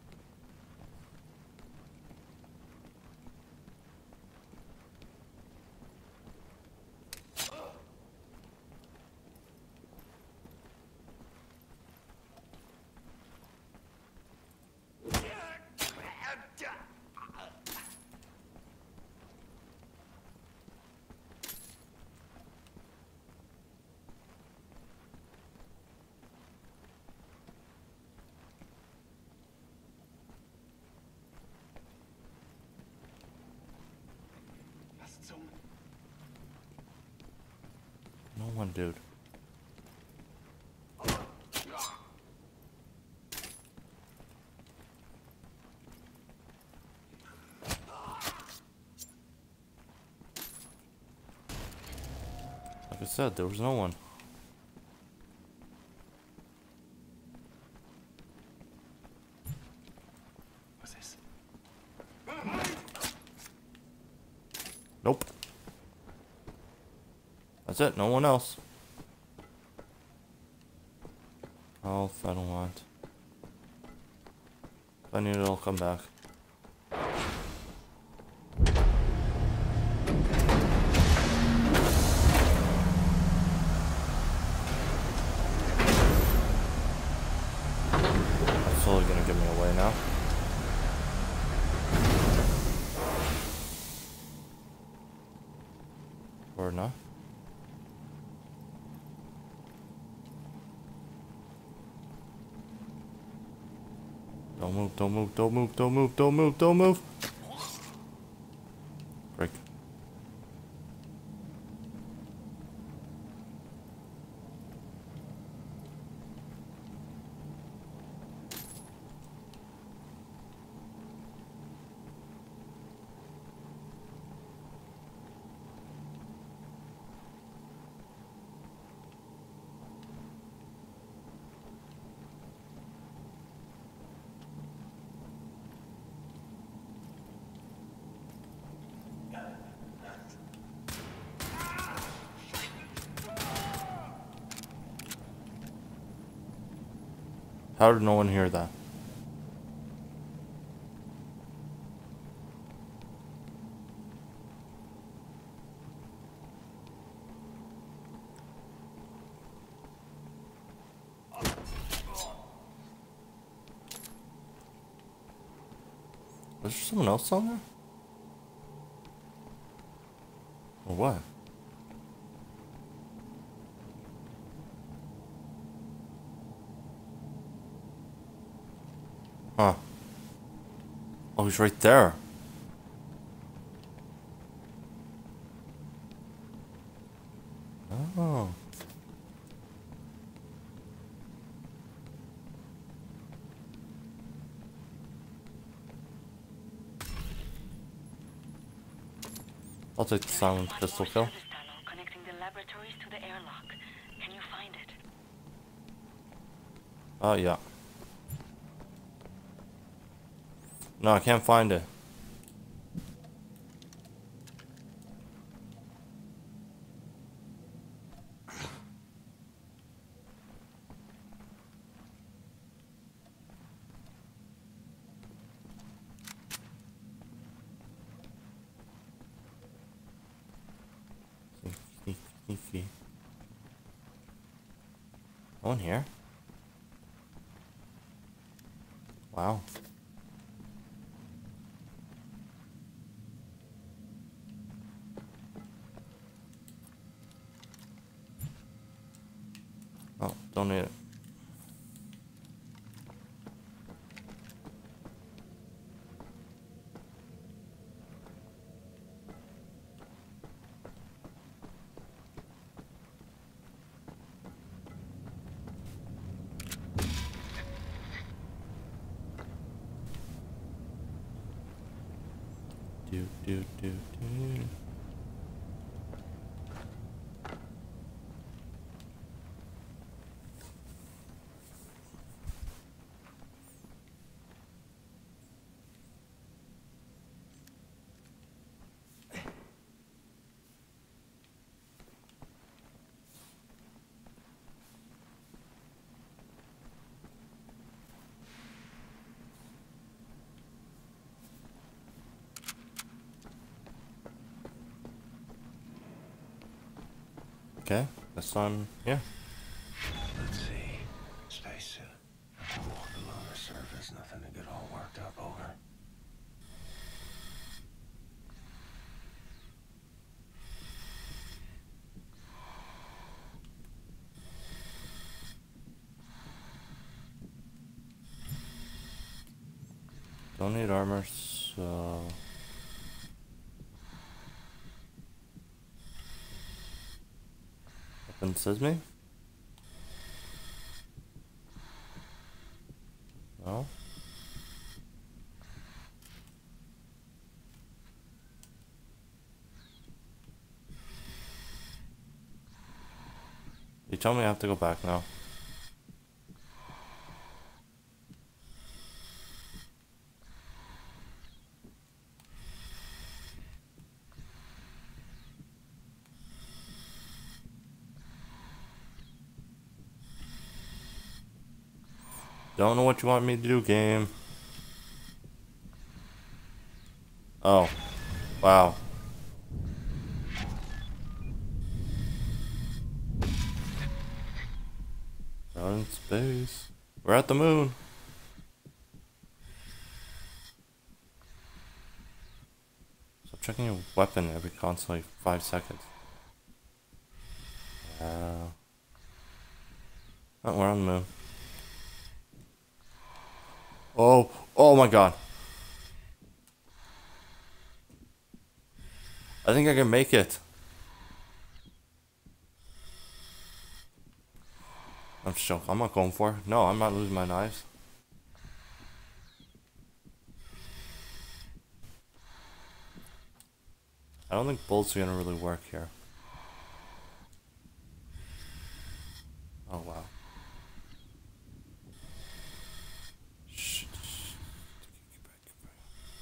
Speaker 1: No one, dude. Like I said, there was no one.
Speaker 6: What's this?
Speaker 1: Nope. That's it, no one else. Health, I don't want. If I need it, I'll come back. That's totally gonna give me away now. Where Or not. Don't move, don't move, don't move, don't move, don't move, don't move. Break. How did no one hear that? Was there someone else on there? Or what? Huh. Oh, he's right there. Oh. I'll take the silent pistol kill.
Speaker 7: Connecting the laboratories to the airlock. Can you find it?
Speaker 1: Oh, yeah. No, I can't find it. Sneaky. No one here? Wow. Oh, don't need it. Do. Okay, this time, yeah.
Speaker 6: Let's see. Spacesuit. Walk along the surface, nothing to get all worked up over.
Speaker 1: Don't need armor, so... Weapon says me? No? You tell me I have to go back now. Don't know what you want me to do, game. Oh. Wow. Out in space. We're at the moon. Stop checking your weapon every constantly 5 seconds. Oh, we're on the moon. Oh, oh my god. I think I can make it. I'm shook. I'm not going for it. No, I'm not losing my knives. I don't think bolts are gonna really work here. Oh wow. Shh. Get back, get back.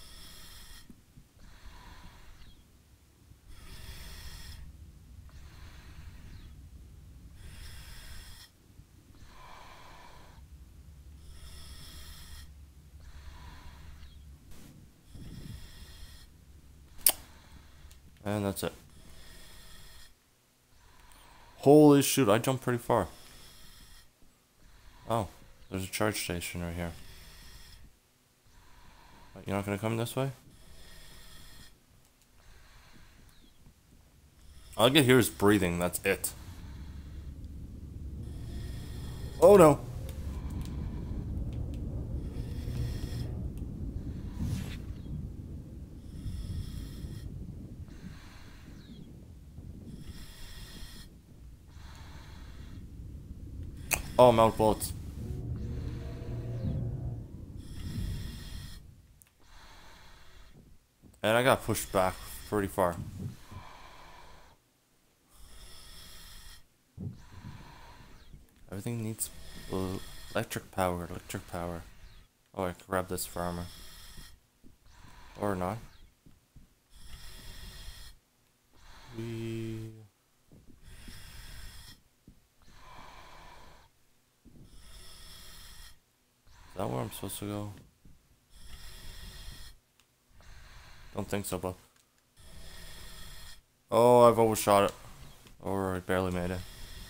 Speaker 1: And that's it. Holy shoot, I jumped pretty far. Oh, there's a charge station right here. You're not gonna come this way? All I get here is breathing, that's it. Oh no! Oh, I'm out bullets. And I got pushed back pretty far. Everything needs electric power, electric power. Oh, I can grab this for armor. Or not. Is that where I'm supposed to go? Don't think so, but... Oh, I've overshot it. Or I barely made it.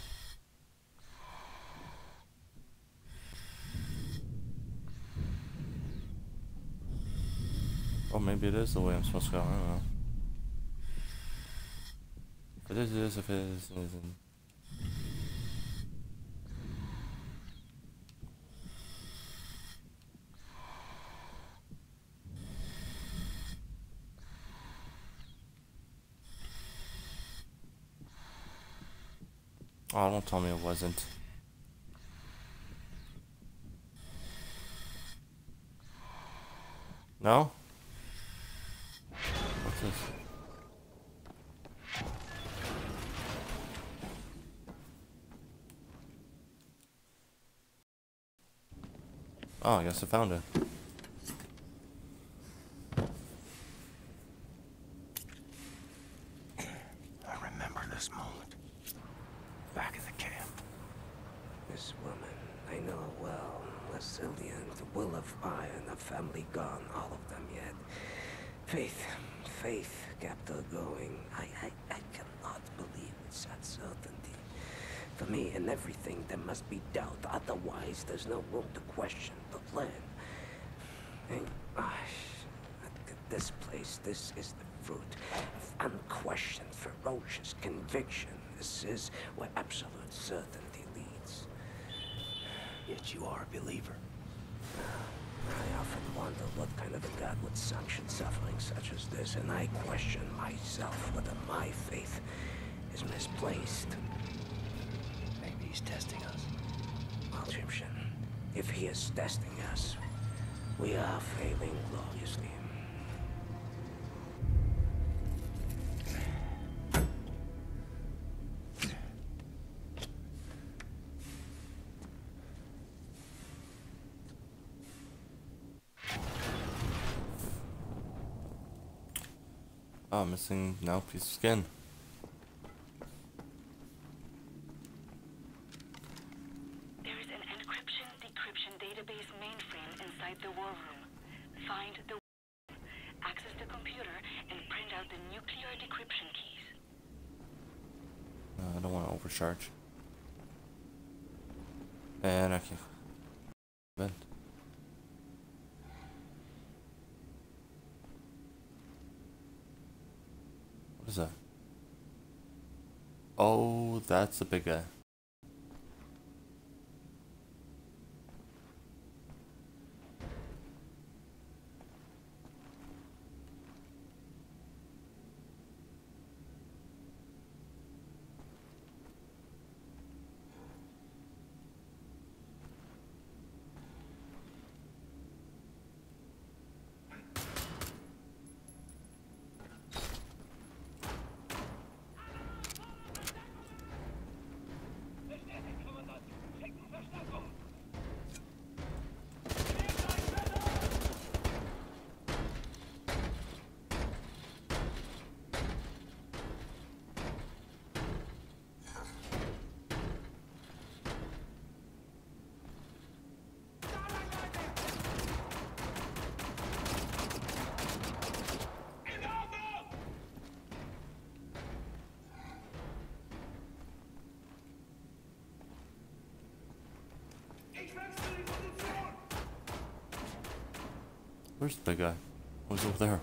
Speaker 1: Oh, maybe it is the way I'm supposed to go. I don't know. If it is, if it is, it isn't. Oh, don't tell me it wasn't. No? What's this? Oh, I guess I found it.
Speaker 6: I remember this moment. Back at the camp.
Speaker 10: This woman, I know her well. Lasilian, the will of iron, a family gone, all of them yet. Faith kept her going. I cannot believe it's that certainty. For me, in everything, there must be doubt. Otherwise, there's no room to question the plan. And, look at this place. This is the fruit of unquestioned, ferocious conviction. This is where absolute certainty leads.
Speaker 6: Yet you are a believer.
Speaker 10: I often wonder what kind of a God would sanction suffering such as this, and I question myself whether my faith is misplaced.
Speaker 6: Maybe he's testing us.
Speaker 10: Well, Egyptian, if he is testing us, we are failing gloriously.
Speaker 1: Oh, missing now piece of skin.
Speaker 7: There is an encryption-decryption database mainframe inside the war room. Find the access the computer and print out the nuclear decryption keys.
Speaker 1: I don't want to overcharge. And I can vent. What is that? Oh, that's a big guy. Where's the big guy? Oh, he's over there.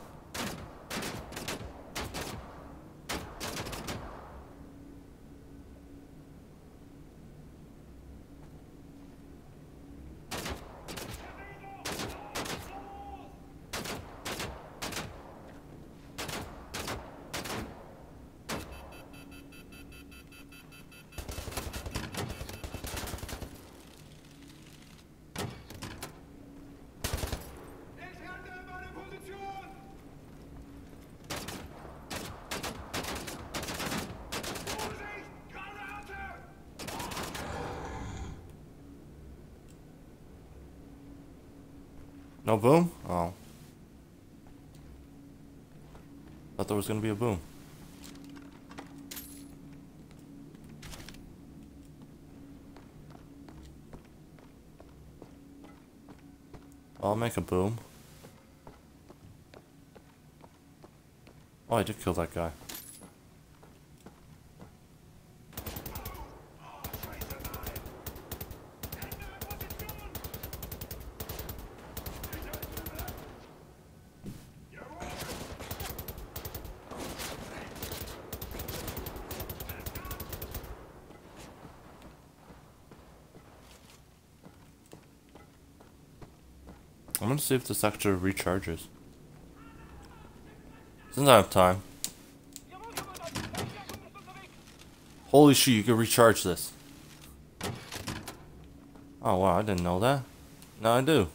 Speaker 1: No boom? Oh. Thought there was gonna be a boom. I'll make a boom. Oh, I did kill that guy. I'm gonna see if this actually recharges. Since I have time. Holy shit, you can recharge this. Oh wow, I didn't know that. Now I do.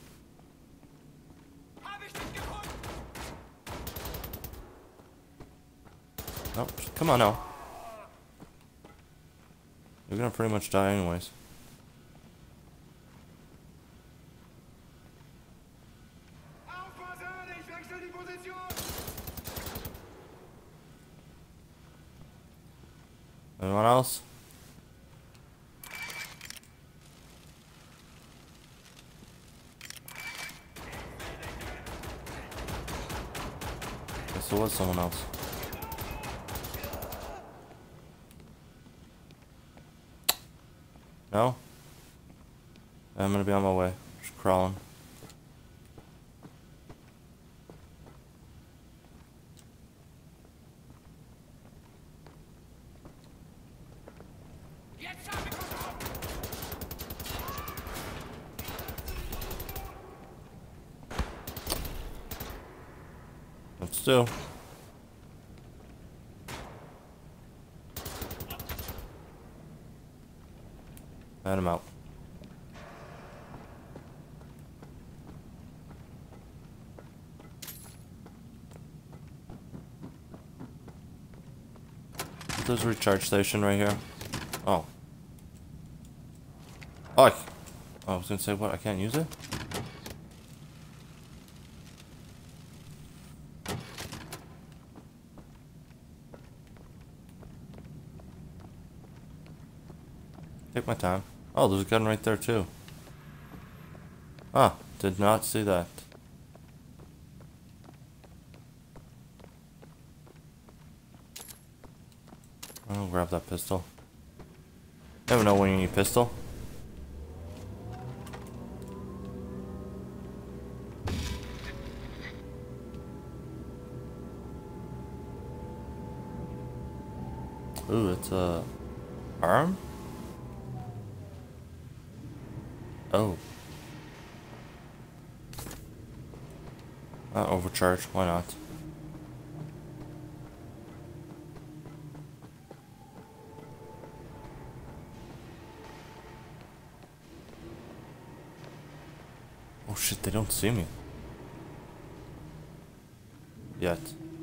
Speaker 1: Nope, come on now. You're gonna pretty much die anyways. Anyone else? Guess there was someone else. No? I'm gonna be on my way. Just crawling. Let's do. Let him out. There's a recharge station right here. Oh. Oh, I was gonna say, what? I can't use it? Take my time. Oh, there's a gun right there too. Ah, did not see that. I'll grab that pistol. Never know when you need a pistol. Ooh, it's a arm? Oh. Overcharge, why not? Oh shit, they don't see me. Yet.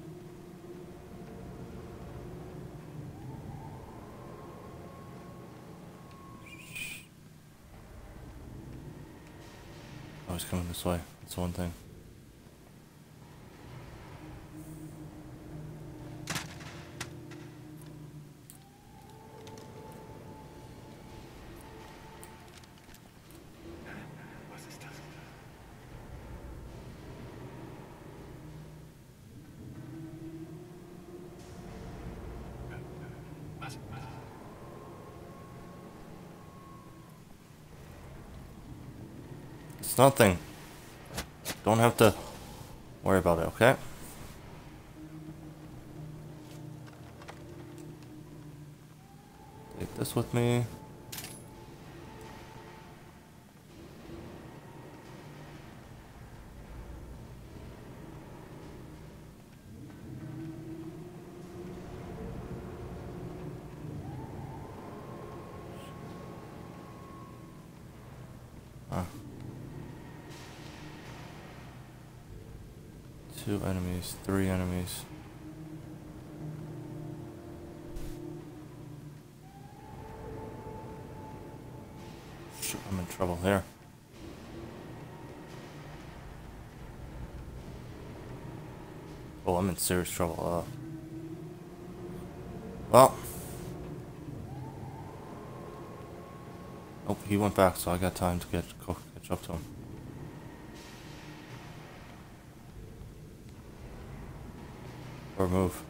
Speaker 1: Oh, he's coming this way. That's one thing. It's nothing. Don't have to worry about it, okay? Take this with me. Two enemies, three enemies. Shit, I'm in trouble here. Oh, I'm in serious trouble. Well. Oh, he went back, so I got time to catch up to him. Or move.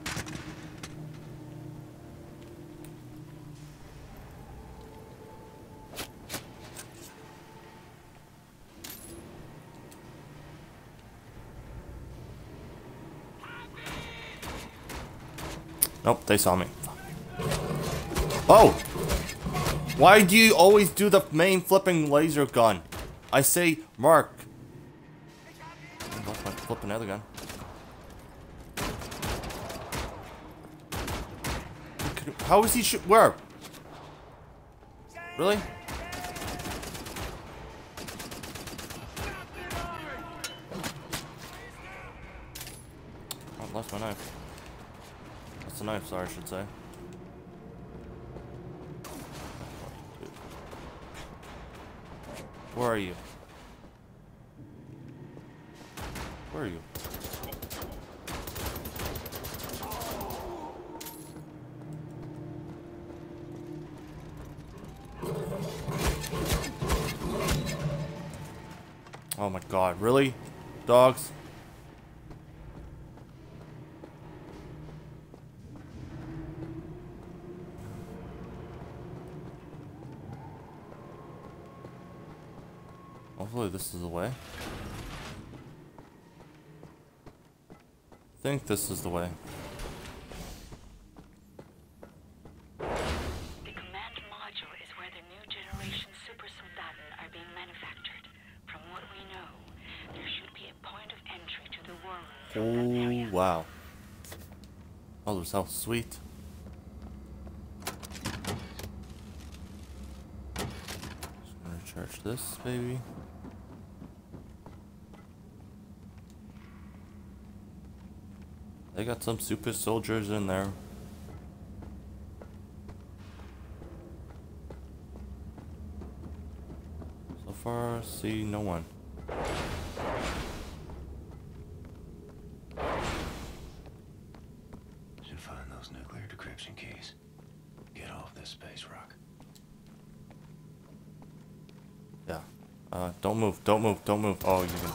Speaker 1: Nope, they saw me. Oh! Why do you always do the main flipping laser gun? I say mark. I lost my flipping other gun. How is he where? Really? Oh, I lost my knife. That's the knife, sorry, I should say. Where are you? Where are you? Oh my god, really? Dogs? Hopefully this is the way. I think this is the way.
Speaker 7: The command module is where the new generation Super Soldaten are being manufactured. From what we know, there should be a point of entry to the world from that area.
Speaker 1: Oh, wow. Oh, this sounds sweet. Just gonna recharge this, baby. They got some super soldiers in there. So far, see no one.
Speaker 6: Should find those nuclear decryption keys. Get off this space rock.
Speaker 1: Yeah. Don't move, don't move, don't move. Oh, you can.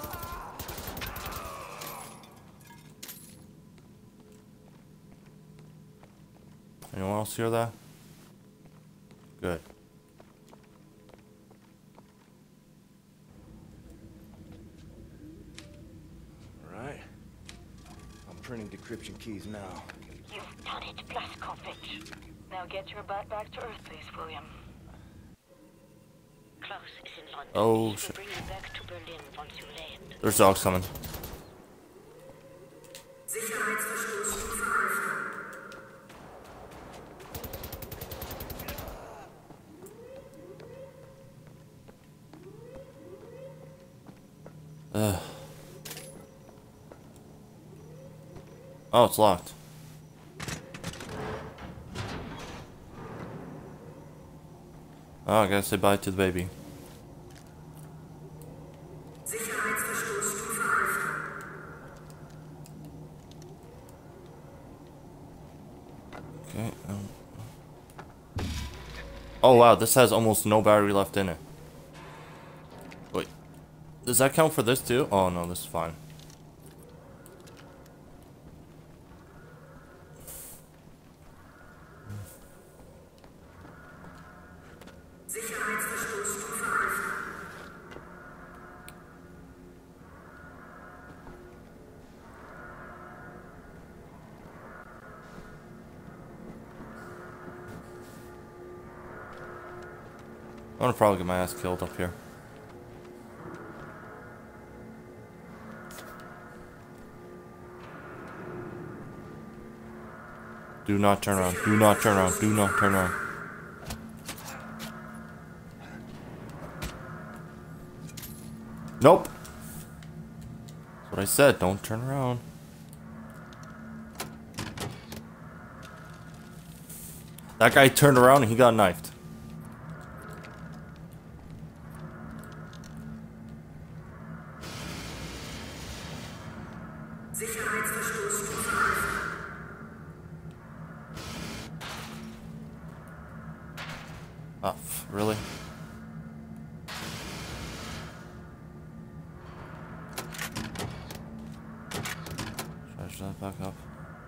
Speaker 1: Anyone else hear that? Good.
Speaker 11: Alright. I'm printing decryption keys now.
Speaker 9: You've done it, Blazkowicz.
Speaker 7: Now get your butt back to Earth Base, William.
Speaker 9: Klaus is in London.
Speaker 1: Oh,
Speaker 9: He
Speaker 1: shit.
Speaker 9: will bring you back to Berlin once you land.
Speaker 1: There's dogs coming. Oh, it's locked. Oh, I gotta say bye to the baby. Okay. Oh wow, this has almost no battery left in it. Wait, does that count for this too? Oh no, this is fine. I'm gonna probably get my ass killed up here. Do not turn around. Do not turn around. Do not turn around. Nope. That's what I said. Don't turn around. That guy turned around and he got knifed. Oh, really? Charge that back up.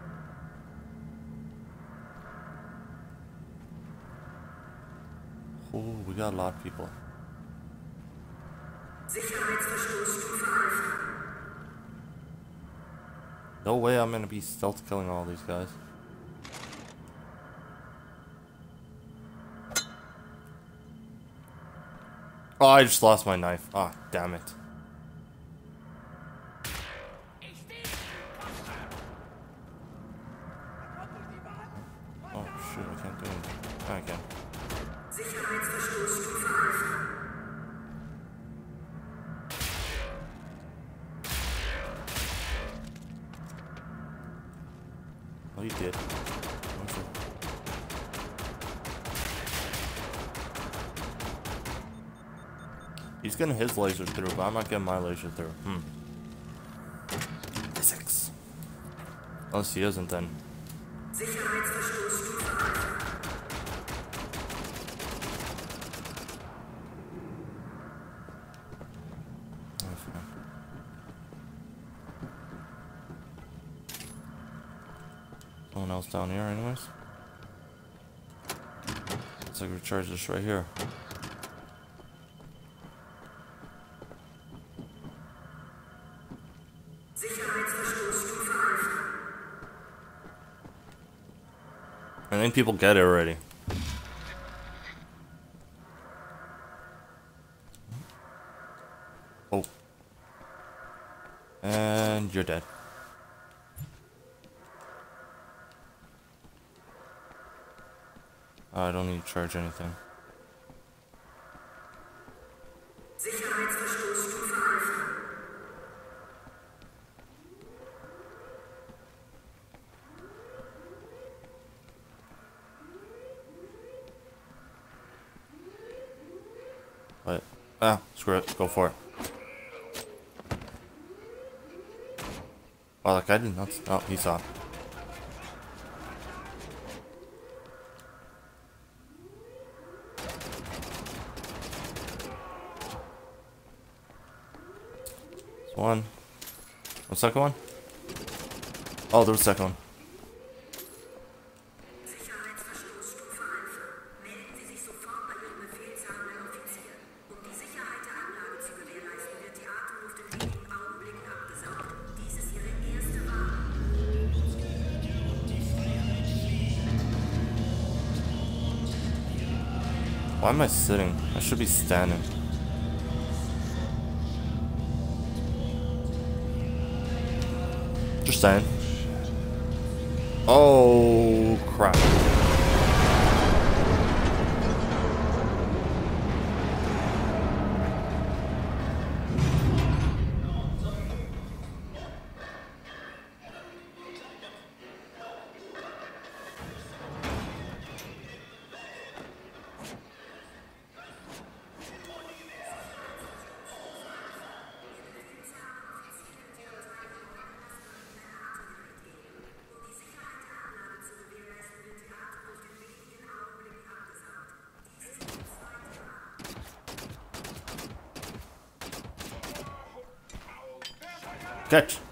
Speaker 1: Oh, we got a lot of people. No way I'm gonna be stealth killing all these guys. Oh, I just lost my knife. Ah, oh, damn it. Oh, shoot, I can't do anything. Oh, I can. Oh, you did. Okay. He's getting his laser through, but I'm not getting my laser through. Physics. Unless he isn't, then. Someone else down here, anyways. Let's like recharge this right here. I think people get it already. Oh. And you're dead. I don't need to charge anything. But, screw it, go for it. Oh, that guy did not. Oh, he saw. One. The second one? Oh, there's a second one. Why am I sitting? I should be standing. Just saying. Oh, crap. Catch.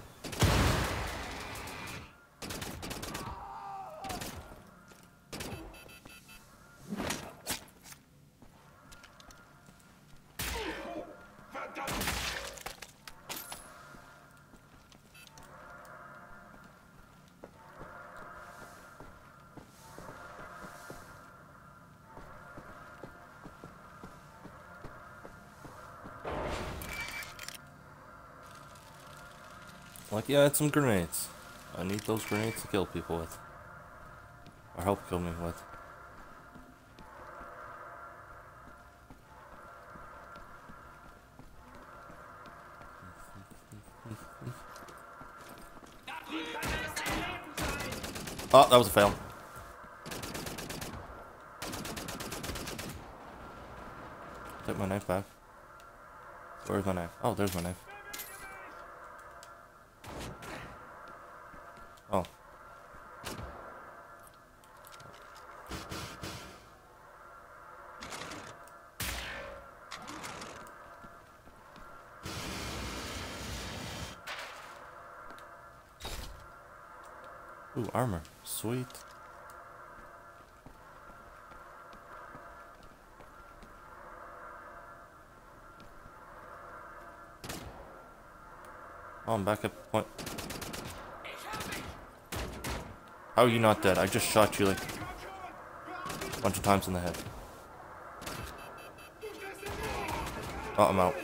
Speaker 1: Like, yeah, it's some grenades. I need those grenades to kill people with. Or help kill me with. Oh, that was a fail. Take my knife back. Where's my knife? Oh, there's my knife. Oh. Ooh, armor. Sweet. Oh, I'm back at point. How are you not dead? I just shot you like a bunch of times in the head. Oh, I'm out.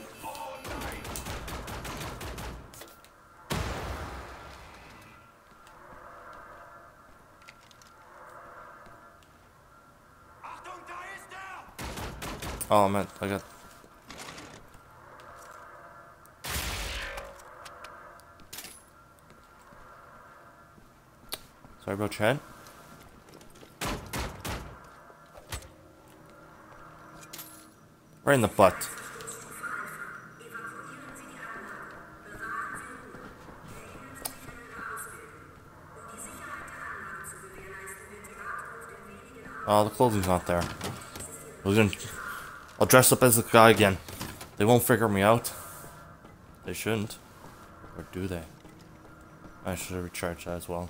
Speaker 1: Oh, man, I got... Sorry about Chad. Right in the butt. Oh, the clothing's not there. I'll dress up as the guy again. They won't figure me out. They shouldn't. Or do they? I should have recharged that as well.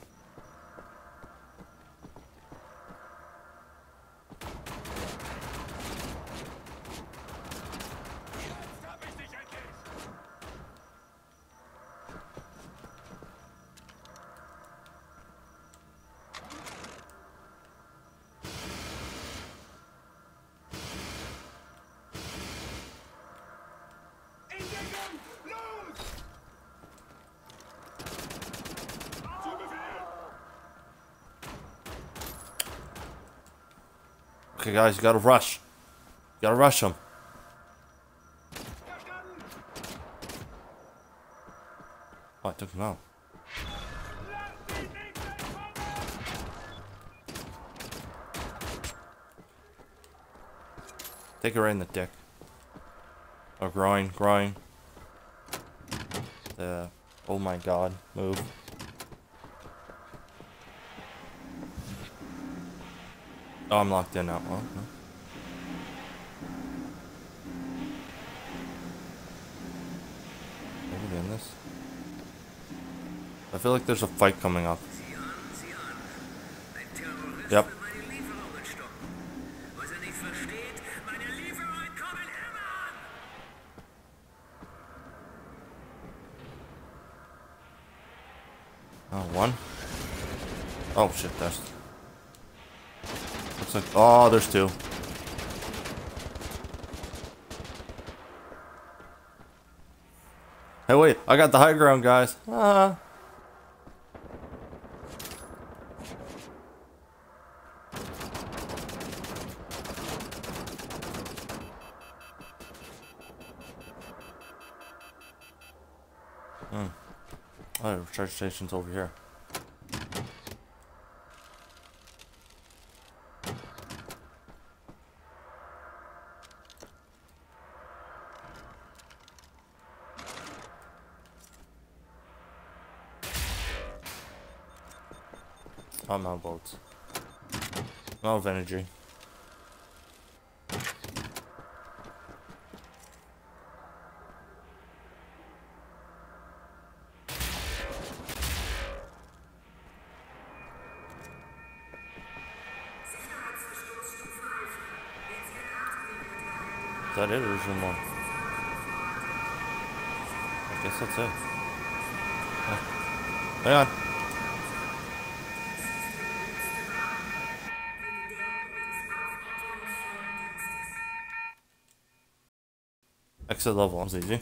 Speaker 1: Okay, guys, you gotta rush. You gotta rush them. Oh, I took him out. Take it right in the dick. Oh, groin. Oh my god, move. Oh, I'm locked in now. Oh, no. Maybe in this. I feel like there's a fight coming up. Yep. Oh, one. Oh shit, there's... Looks like... Oh, there's two. Hey, wait, I got the high ground, guys. Ah. Oh, the charge station's over here. I'm out of boats. I'm out of energy. Is that it, or is there more? I guess that's it. Hang on. Exit level, that's easy.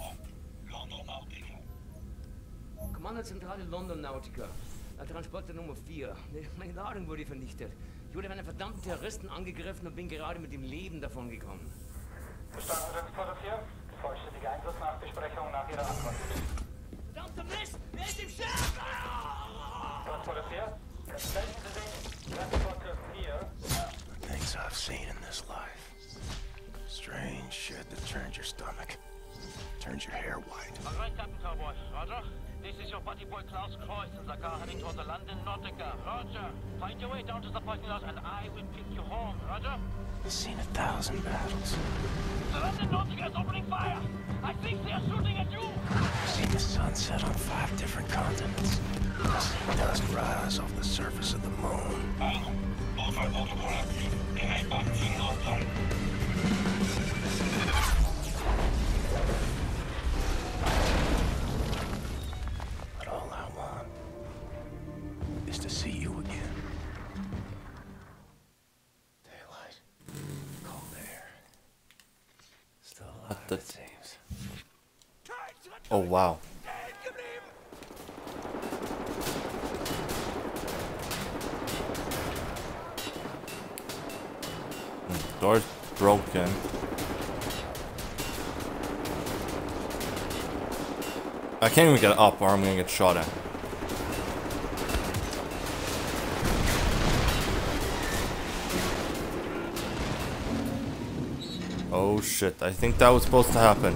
Speaker 10: Kommandozentrale London Nautica. Transporter Nummer 4. Meine Ladung wurde vernichtet. Ich wurde von einem verdammten Terroristen angegriffen und bin gerade mit dem Leben davon gekommen.
Speaker 11: Verstanden, Transporter 4. Vollständige Einsatznachbesprechung nach Ihrer Ankunft.
Speaker 10: Verdammter Mist! Wer ist im Schiff?
Speaker 11: Transporter 4. Versprechen Sie sich, Transporter 4.
Speaker 6: Things I've seen in this life. Strange shit that turns your stomach. Turns your hair white.
Speaker 2: All right, Captain Cowboy. Roger. This is your buddy boy Klaus Kreuz in the car heading toward the London Nautica. Roger. Find your way down to the parking lot and I will pick you home. Roger.
Speaker 6: I've seen 1,000 battles.
Speaker 2: The London Nautica is opening fire. I think they are shooting at you.
Speaker 6: I've seen the sun set on 5 different continents. I've seen dust rise off the surface of the moon. But all I want is to see you again. Daylight, cold air, still alive, it seems.
Speaker 1: Oh, wow. Door's broken. I can't even get up or I'm gonna get shot at. Oh shit, I think that was supposed to happen.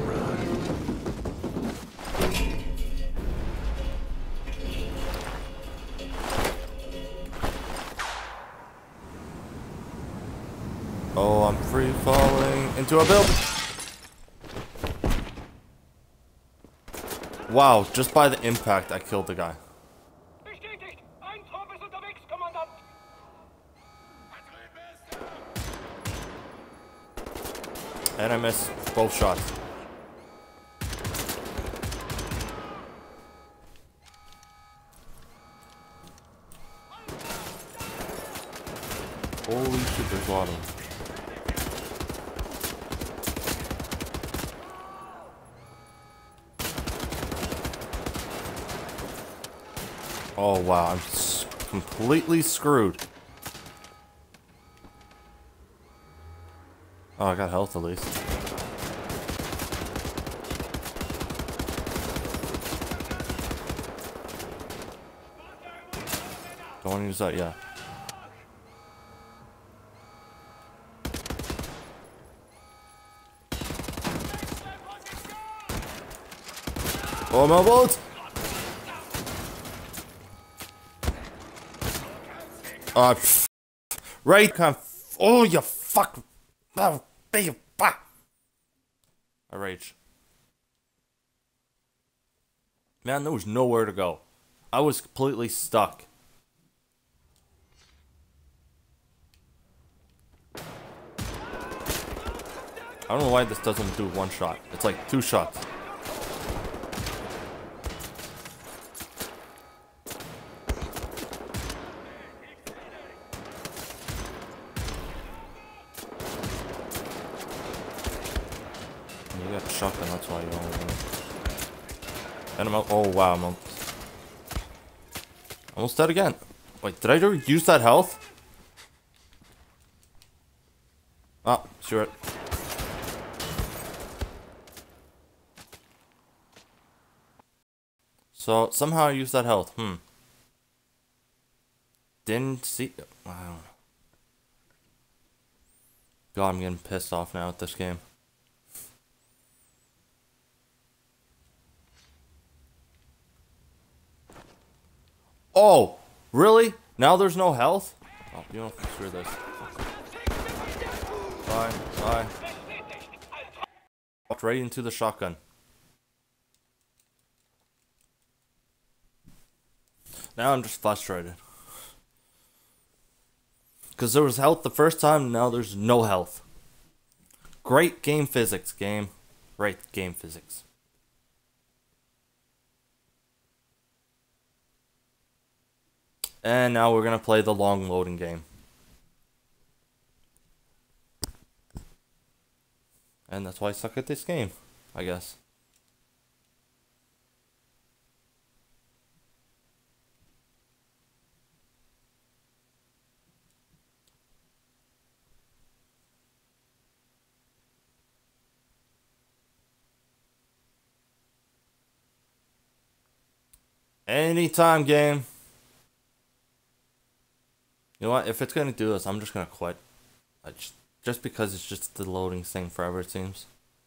Speaker 1: Oh, I'm free falling into a building. Wow, just by the impact, I killed the guy. And I missed both shots. Holy shit, there's a lot of them. Oh wow, I'm completely screwed. Oh, I got health at least. Don't want to use that yet. Oh my bullets! Right, oh you fuck! Oh, I rage. Man, there was nowhere to go. I was completely stuck. I don't know why this doesn't do one shot. It's like 2 shots. You got shotgun, that's why you only win. And I'm out. Oh wow, I'm almost dead again. Wait, did I use that health? Oh, sure. So somehow I used that health. Didn't see. I don't know. God, I'm getting pissed off now at this game. Oh, really? Now there's no health? Oh, you don't screw this. Bye, bye. Walked right into the shotgun. Now I'm just frustrated. Because there was health the first time, now there's no health. Great game physics, game. Great game physics. And now we're going to play the long loading game. And that's why I suck at this game, I guess. Anytime, game. You know what? If it's gonna do this, I'm just gonna quit. Just because it's just the loading thing forever, it seems.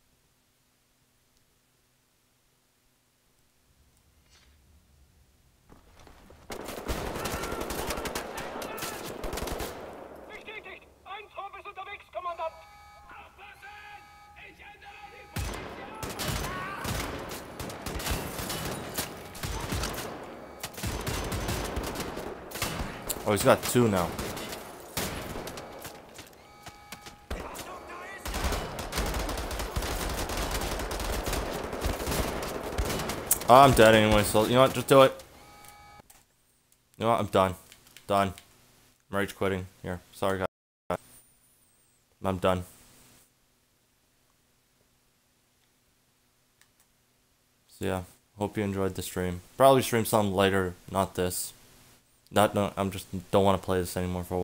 Speaker 1: Oh, he's got two now. Oh, I'm dead anyway, so you know what? Just do it. You know what? I'm done. Done. I'm rage quitting. Here. Sorry, guys. I'm done. So yeah, hope you enjoyed the stream. Probably stream some later, not this. No, I'm just don't want to play this anymore for a while.